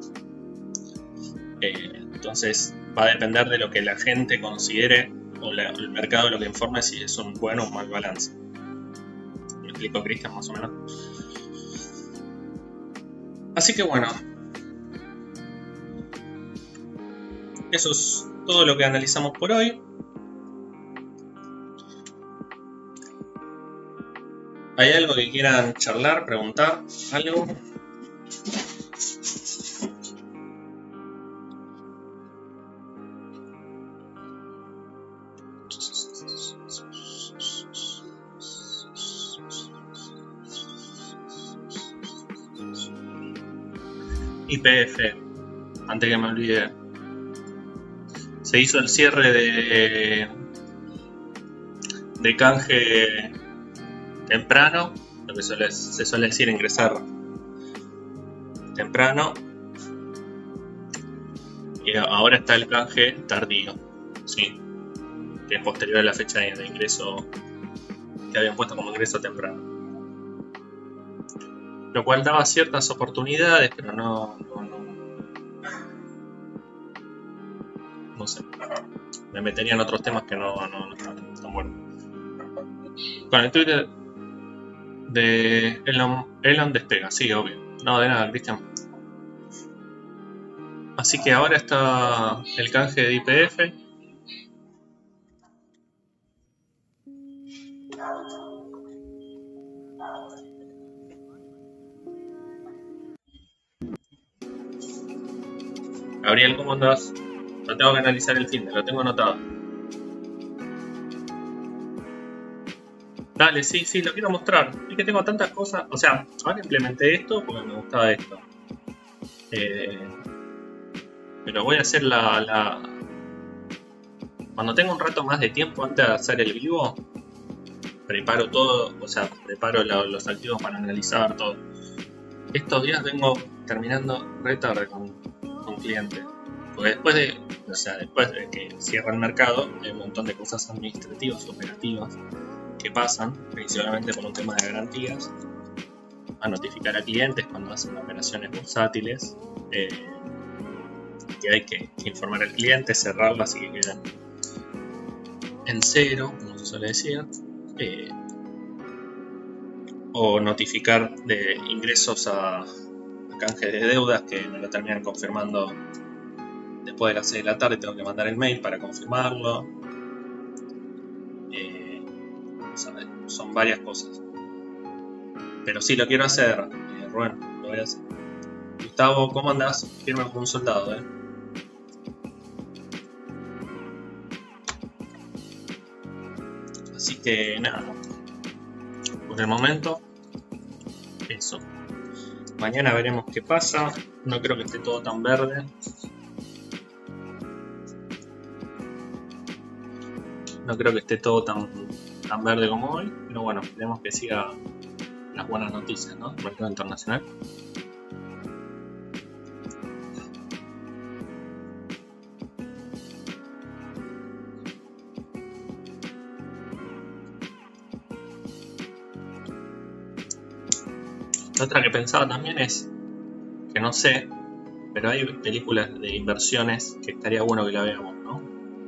Entonces va a depender de lo que la gente considere, o el mercado lo que informe, si es un buen o un mal balance. ¿Me explico, Cristian, más o menos? Así que bueno, eso es todo lo que analizamos por hoy. ¿Hay algo que quieran charlar, preguntar? ¿Algo? YPF, antes que me olvide, se hizo el cierre de canje temprano, lo que se suele decir ingresar temprano, y ahora está el canje tardío, ¿sí? Que es posterior a la fecha de ingreso que habían puesto como ingreso temprano. Lo cual daba ciertas oportunidades, pero no sé. Me metería en otros temas que no están tan buenos. Con el Twitter de Elon despega, sí, obvio. No, de nada, Cristian. Así que ahora está el canje de YPF. Gabriel, ¿cómo andás? Lo tengo que analizar el fin, lo tengo anotado. Dale, sí, lo quiero mostrar. Es que tengo tantas cosas. O sea, ahora implementé esto porque me gustaba esto. Pero voy a hacer Cuando tengo un rato más de tiempo antes de hacer el vivo, preparo todo, o sea, preparo los activos para analizar todo. Estos días vengo terminando re tarde con clientes. Porque después de que cierra el mercado, hay un montón de cosas administrativas, operativas, que pasan, principalmente por un tema de garantías, a notificar a clientes cuando hacen operaciones bursátiles, que hay que informar al cliente, cerrarlas y que quedan en cero, como se suele decir, o notificar de ingresos a canjes de deudas que me lo terminan confirmando después de las 6 de la tarde. Tengo que mandar el mail para confirmarlo. Son varias cosas, pero sí lo quiero hacer. Rubén, lo voy a hacer. Gustavo, ¿cómo andás? Firme como un soldado, Así que nada, por el momento eso. Mañana veremos qué pasa. No creo que esté todo tan verde. No creo que esté todo tan verde como hoy, pero bueno, esperemos que siga las buenas noticias, ¿no? El mercado internacional. La otra que pensaba también es que no sé, Pero hay películas de inversiones que estaría bueno que la veamos, ¿no?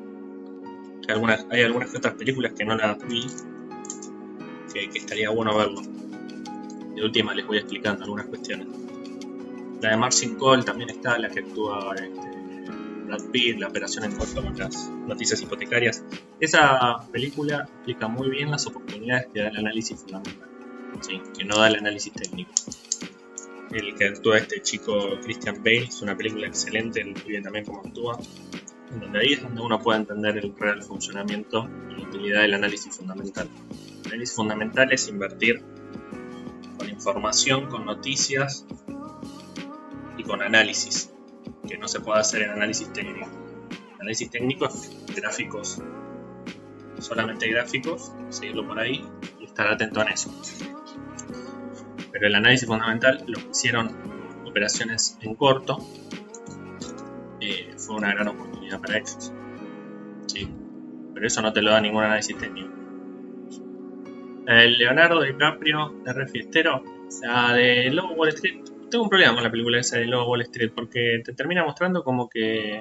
Hay algunas otras películas que no las vi, que estaría bueno verlo. De última les voy explicando algunas cuestiones. La de Margin Call también está, la que actúa Brad Pitt, la operación en corto con las noticias hipotecarias. Esa película explica muy bien las oportunidades que da el análisis fundamental, ¿sí? Que no da el análisis técnico. El que actúa este chico Christian Bale es una película excelente, muy bien también cómo actúa, en donde ahí es donde uno puede entender el real funcionamiento y la utilidad del análisis fundamental. El análisis fundamental es invertir con información, con noticias y con análisis, que no se puede hacer en análisis técnico. El análisis técnico es gráficos, solamente gráficos, seguirlo por ahí y estar atento en eso. Pero el análisis fundamental, lo que hicieron operaciones en corto, fue una gran oportunidad para ellos. ¿Sí? Pero eso no te lo da ningún análisis técnico. El Leonardo DiCaprio, R. Fiestero, la de Lobo Wall Street. Tengo un problema con la película esa de Lobo Wall Street porque te termina mostrando como que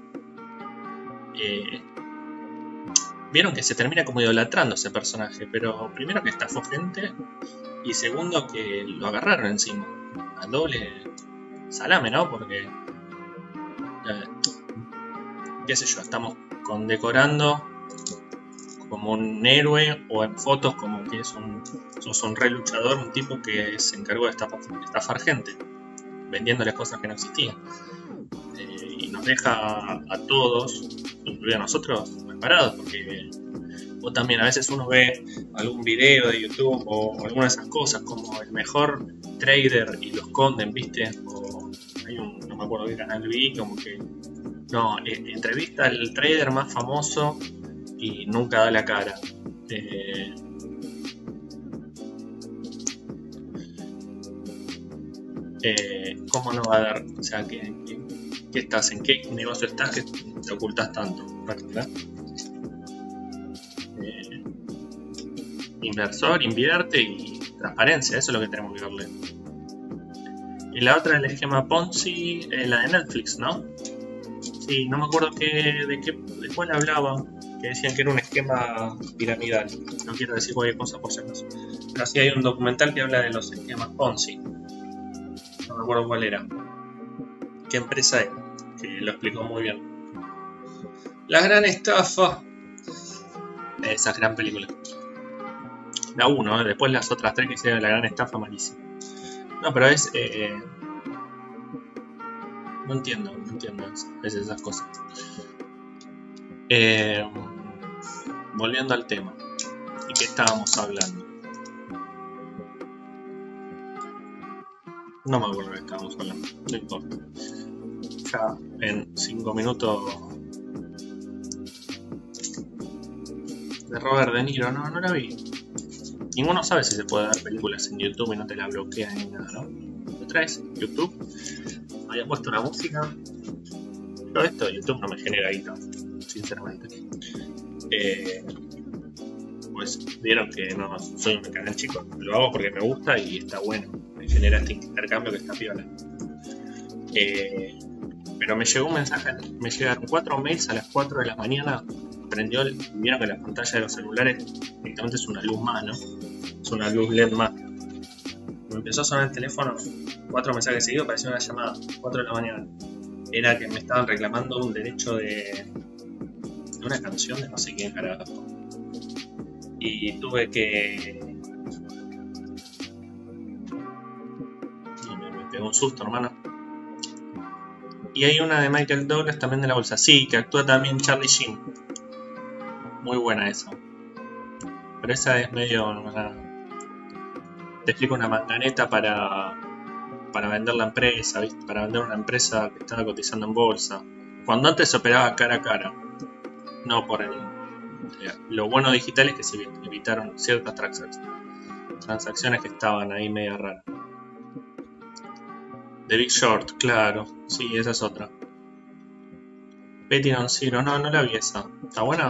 vieron que se termina como idolatrando ese personaje, pero primero que estafó gente y segundo que lo agarraron encima al doble salame, ¿no? Porque qué sé yo, estamos condecorando como un héroe o en fotos como que sos un re luchador, un tipo que se encargó de estafar gente vendiéndoles cosas que no existían, y nos deja a todos, incluido a nosotros, preparados, porque vos también a veces uno ve algún video de YouTube o alguna de esas cosas como el mejor trader y lo esconden, ¿viste? O hay no me acuerdo qué canal vi, como que entrevista al trader más famoso y nunca da la cara. ¿Cómo no va a dar? O sea, ¿qué estás? ¿En qué negocio estás que te ocultas tanto? ¿Verdad? Inversor, invierte y transparencia, eso es lo que tenemos que verle. Y la otra es el esquema Ponzi, la de Netflix, ¿no? Sí, no me acuerdo de cuál hablaba, que decían que era un esquema piramidal. No quiero decir cualquier cosa por si acaso. Pero sí hay un documental que habla de los esquemas Ponzi. No me acuerdo cuál era. ¿Qué empresa es? Que lo explicó muy bien. La gran estafa. Esa gran película. La 1, después las otras 3 que hicieron la gran estafa, malísima. No, pero es... No entiendo esas cosas. Volviendo al tema. ¿Y qué estábamos hablando? No me acuerdo de qué estábamos hablando. No importa. Ya en 5 minutos... De Robert De Niro. No la vi. Ninguno sabe si se puede ver películas en YouTube y no te la bloquea ni nada, ¿no? Lo traes YouTube. Había puesto una música. Todo esto de YouTube no me genera guita, sinceramente. Pues vieron que no soy un canal chico, lo hago porque me gusta y está bueno. Me genera este intercambio que está piola. Pero me llegó un mensaje, me llegaron 4 mails a las 4 de la mañana. Vieron que la pantalla de los celulares directamente es una luz más, ¿no? Es una luz LED más. Me empezó a sonar el teléfono, 4 mensajes seguidos, parecía una llamada, 4 de la mañana. Era que me estaban reclamando un derecho de una canción de no sé quién carajo. Y tuve que... Me pegó un susto, hermano. Y hay una de Michael Douglas también de la bolsa. Sí, que actúa también Charlie Sheen. Muy buena esa. Pero esa es medio... Te explico una manganeta para vender la empresa, ¿viste? Para vender una empresa que estaba cotizando en bolsa. Cuando antes se operaba cara a cara. No por el... Lo bueno digital es que se evitaron ciertas transacciones que estaban ahí media raras. The Big Short, claro. Sí, esa es otra. Betty on Zero, no la vi esa. ¿Está buena?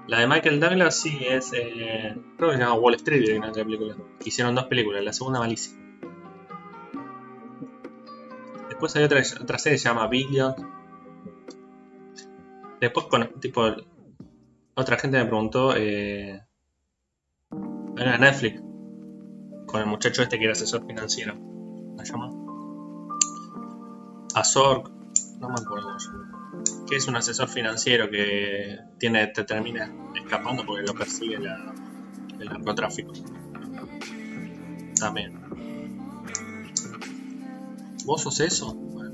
La de Michael Douglas sí es. Creo que se llama Wall Street, en otra película. Hicieron 2 películas, la segunda malísima. Después hay otra serie que se llama Billion. Después, tipo, otra gente me preguntó. Hay una Netflix con el muchacho este que era asesor financiero. ¿Se llama? Azor. No me acuerdo cómo se llama. Que es un asesor financiero que te termina escapando porque lo persigue el narcotráfico. También. ¿Vos sos eso? Bueno.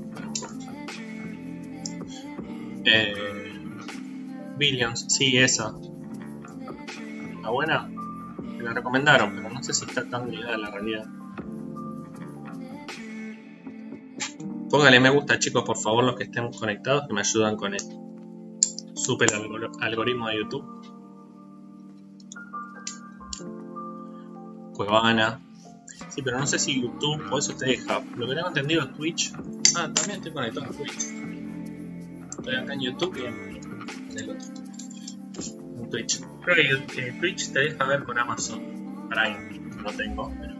Billions, sí, esa. ¿La buena? Me la recomendaron, pero no sé si está tan ligada a la realidad. Póngale me gusta, chicos, por favor, los que estén conectados, que me ayudan con el super algoritmo de YouTube. Cuevana. Sí, pero no sé si YouTube o eso te deja. Lo que tengo entendido es Twitch. Ah, también estoy conectado a Twitch. Estoy acá en YouTube y en el otro. En Twitch. Creo que Twitch te deja ver con Amazon Prime. No tengo, pero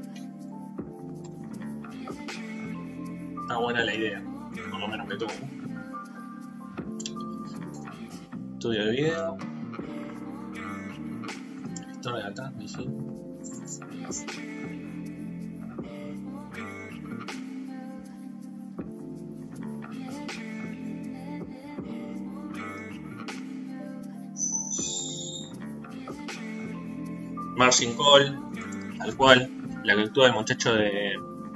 está buena la idea. Por lo menos que tuvo. Estudio de video. Historia de acá, ¿sí? Margin Call, tal cual, la que actúa el muchacho de...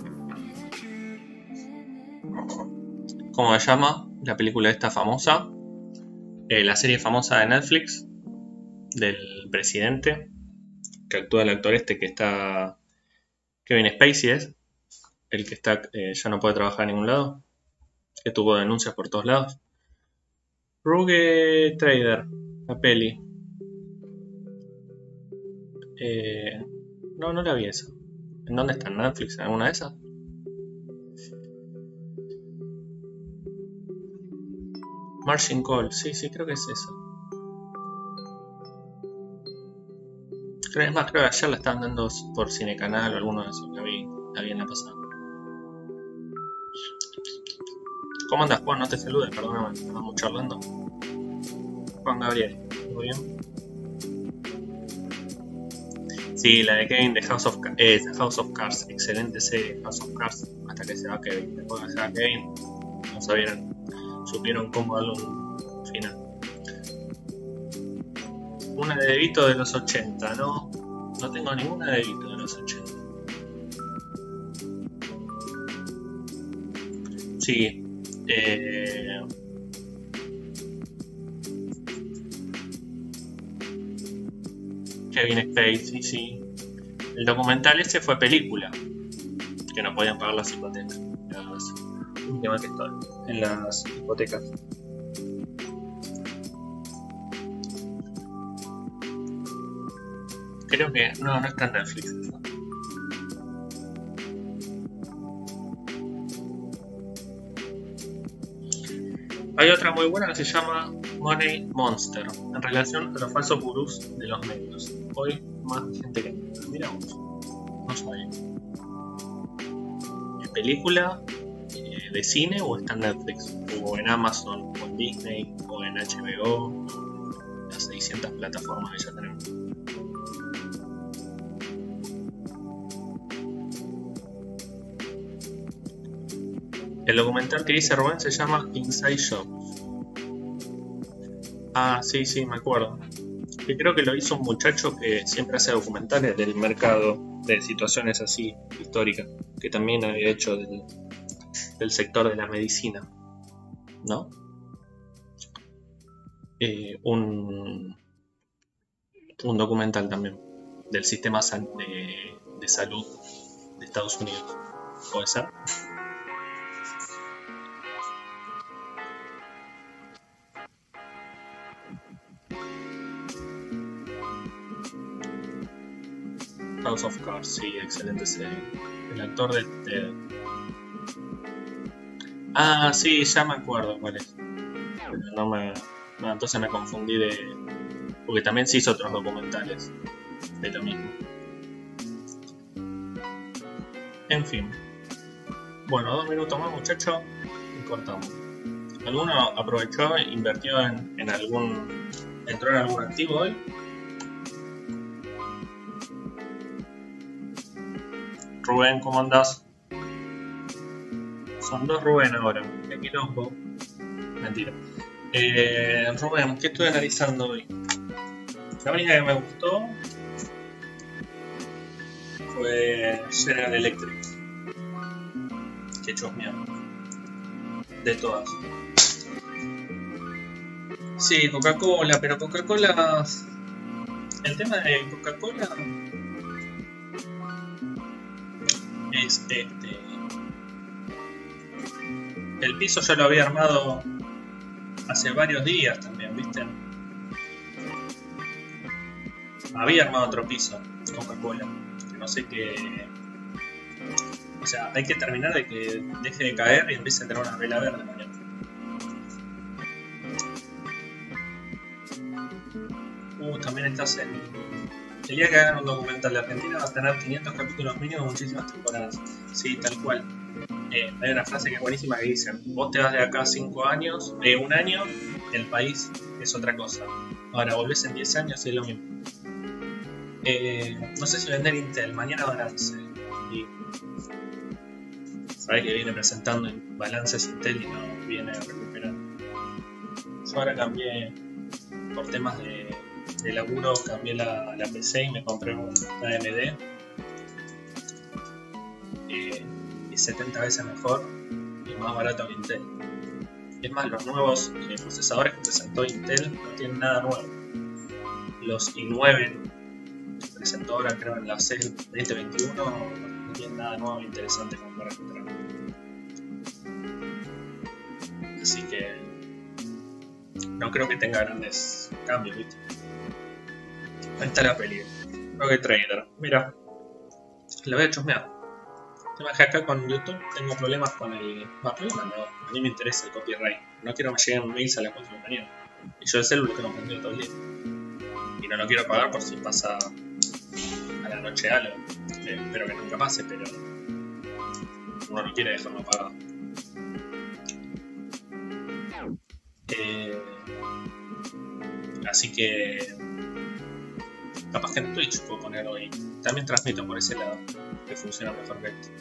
¿Cómo se llama? La película esta famosa, la serie famosa de Netflix, del presidente, que actúa el actor este que está... Kevin Spacey es, el que está ya no puede trabajar en ningún lado, que tuvo denuncias por todos lados. Rogue Trader, la peli. No la vi esa. ¿En dónde está? ¿En Netflix? ¿En alguna de esas? Margin Call, sí, creo que es esa. Es más, creo que ayer la estaban dando por Cinecanal o alguno de esos. La vi en la pasada. ¿Cómo andas, Juan? No te saludes, perdóname, estamos charlando. Juan Gabriel, ¿todo bien? Sí, la de Kevin de House of Cards, excelente serie, House of Cards, hasta que se va Kevin. Después de que se va Kevin, no supieron cómo darle un final. Una de Vito de los 80, ¿no? No tengo ninguna de Vito de los 80. Sí, Kevin Spacey, sí. El documental ese fue película, que no podían pagar las hipotecas. Un tema que está en las hipotecas. Creo que no está en Netflix eso. Hay otra muy buena que se llama Money Monster, en relación a los falsos gurús de los medios. Hoy más gente que nunca. Mira vos, no sabía. ¿Es película de cine o está en Netflix? O en Amazon, o en Disney, o en HBO, las 600 plataformas que ya tenemos. El documental que dice Rubén se llama Inside Job. Ah, sí, me acuerdo. Que creo que lo hizo un muchacho que siempre hace documentales del mercado, de situaciones así históricas, que también había hecho del sector de la medicina, ¿no? Un documental también del sistema de salud de Estados Unidos. ¿Puede ser? House of Cards, sí, excelente serie. El actor de Ted. Ah, sí, ya me acuerdo cuál es. No, entonces me confundí de porque también se hizo otros documentales de lo mismo. En fin. Bueno, 2 minutos más, muchachos, y cortamos. ¿Alguno aprovechó e invirtió en algún... entró en algún activo hoy? Rubén, ¿cómo andás? Son 2 Rubén ahora. Qué quilombo. Mentira. Rubén, ¿qué estoy analizando hoy? La única que me gustó fue General Electric. Que chusmeado. De todas. Sí, Coca-Cola, pero Coca-Cola... El tema de Coca-Cola es el piso yo lo había armado hace varios días también, ¿viste? Había armado otro piso, Coca-Cola, que no sé qué... O sea, hay que terminar de que deje de caer y empiece a tener una vela verde mañana. También estás en... El día que hagan un documental de Argentina va a tener 500 capítulos mínimos, muchísimas temporadas. Sí, tal cual. Hay una frase que es buenísima que dicen: vos te vas de acá 5 años, un año, el país es otra cosa. Ahora volvés en 10 años y es lo mismo. No sé si vender Intel, mañana balance. Y sabés que viene presentando balances Intel y no viene recuperando. Yo ahora cambié, por temas de laburo, cambié la PC y me compré un AMD. Y 70 veces mejor y más barato que Intel. Es más, los nuevos procesadores que presentó Intel no tienen nada nuevo. Los i9 que presentó ahora, creo, en la CES 2021 no tienen nada nuevo e interesante como para encontrar. Así que no creo que tenga grandes cambios, ¿viste? Ahí está la peli. Rogue Trader. Mira, la voy a chusmear. El tema es que acá con YouTube tengo problemas con el... Problemas no, a mí me interesa el copyright. No quiero que me lleguen mails a las 4 de la mañana. Y yo el celular lo tengo prendido todo el día. Y no lo quiero pagar por si pasa a la noche algo. Espero que nunca pase, pero uno no quiere dejarlo apagado. Así que capaz que en Twitch puedo ponerlo ahí. También transmito por ese lado, que funciona mejor que esto.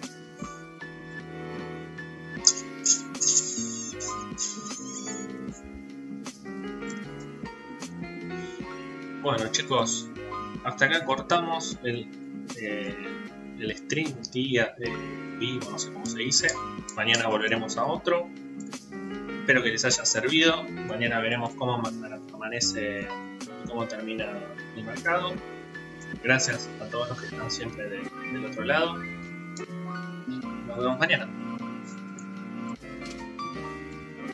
Bueno, chicos, hasta acá cortamos el stream día vivo, no sé cómo se dice. Mañana volveremos a otro. Espero que les haya servido. Mañana veremos cómo amanece y cómo termina el mercado. Gracias a todos los que están siempre del otro lado. Nos vemos mañana.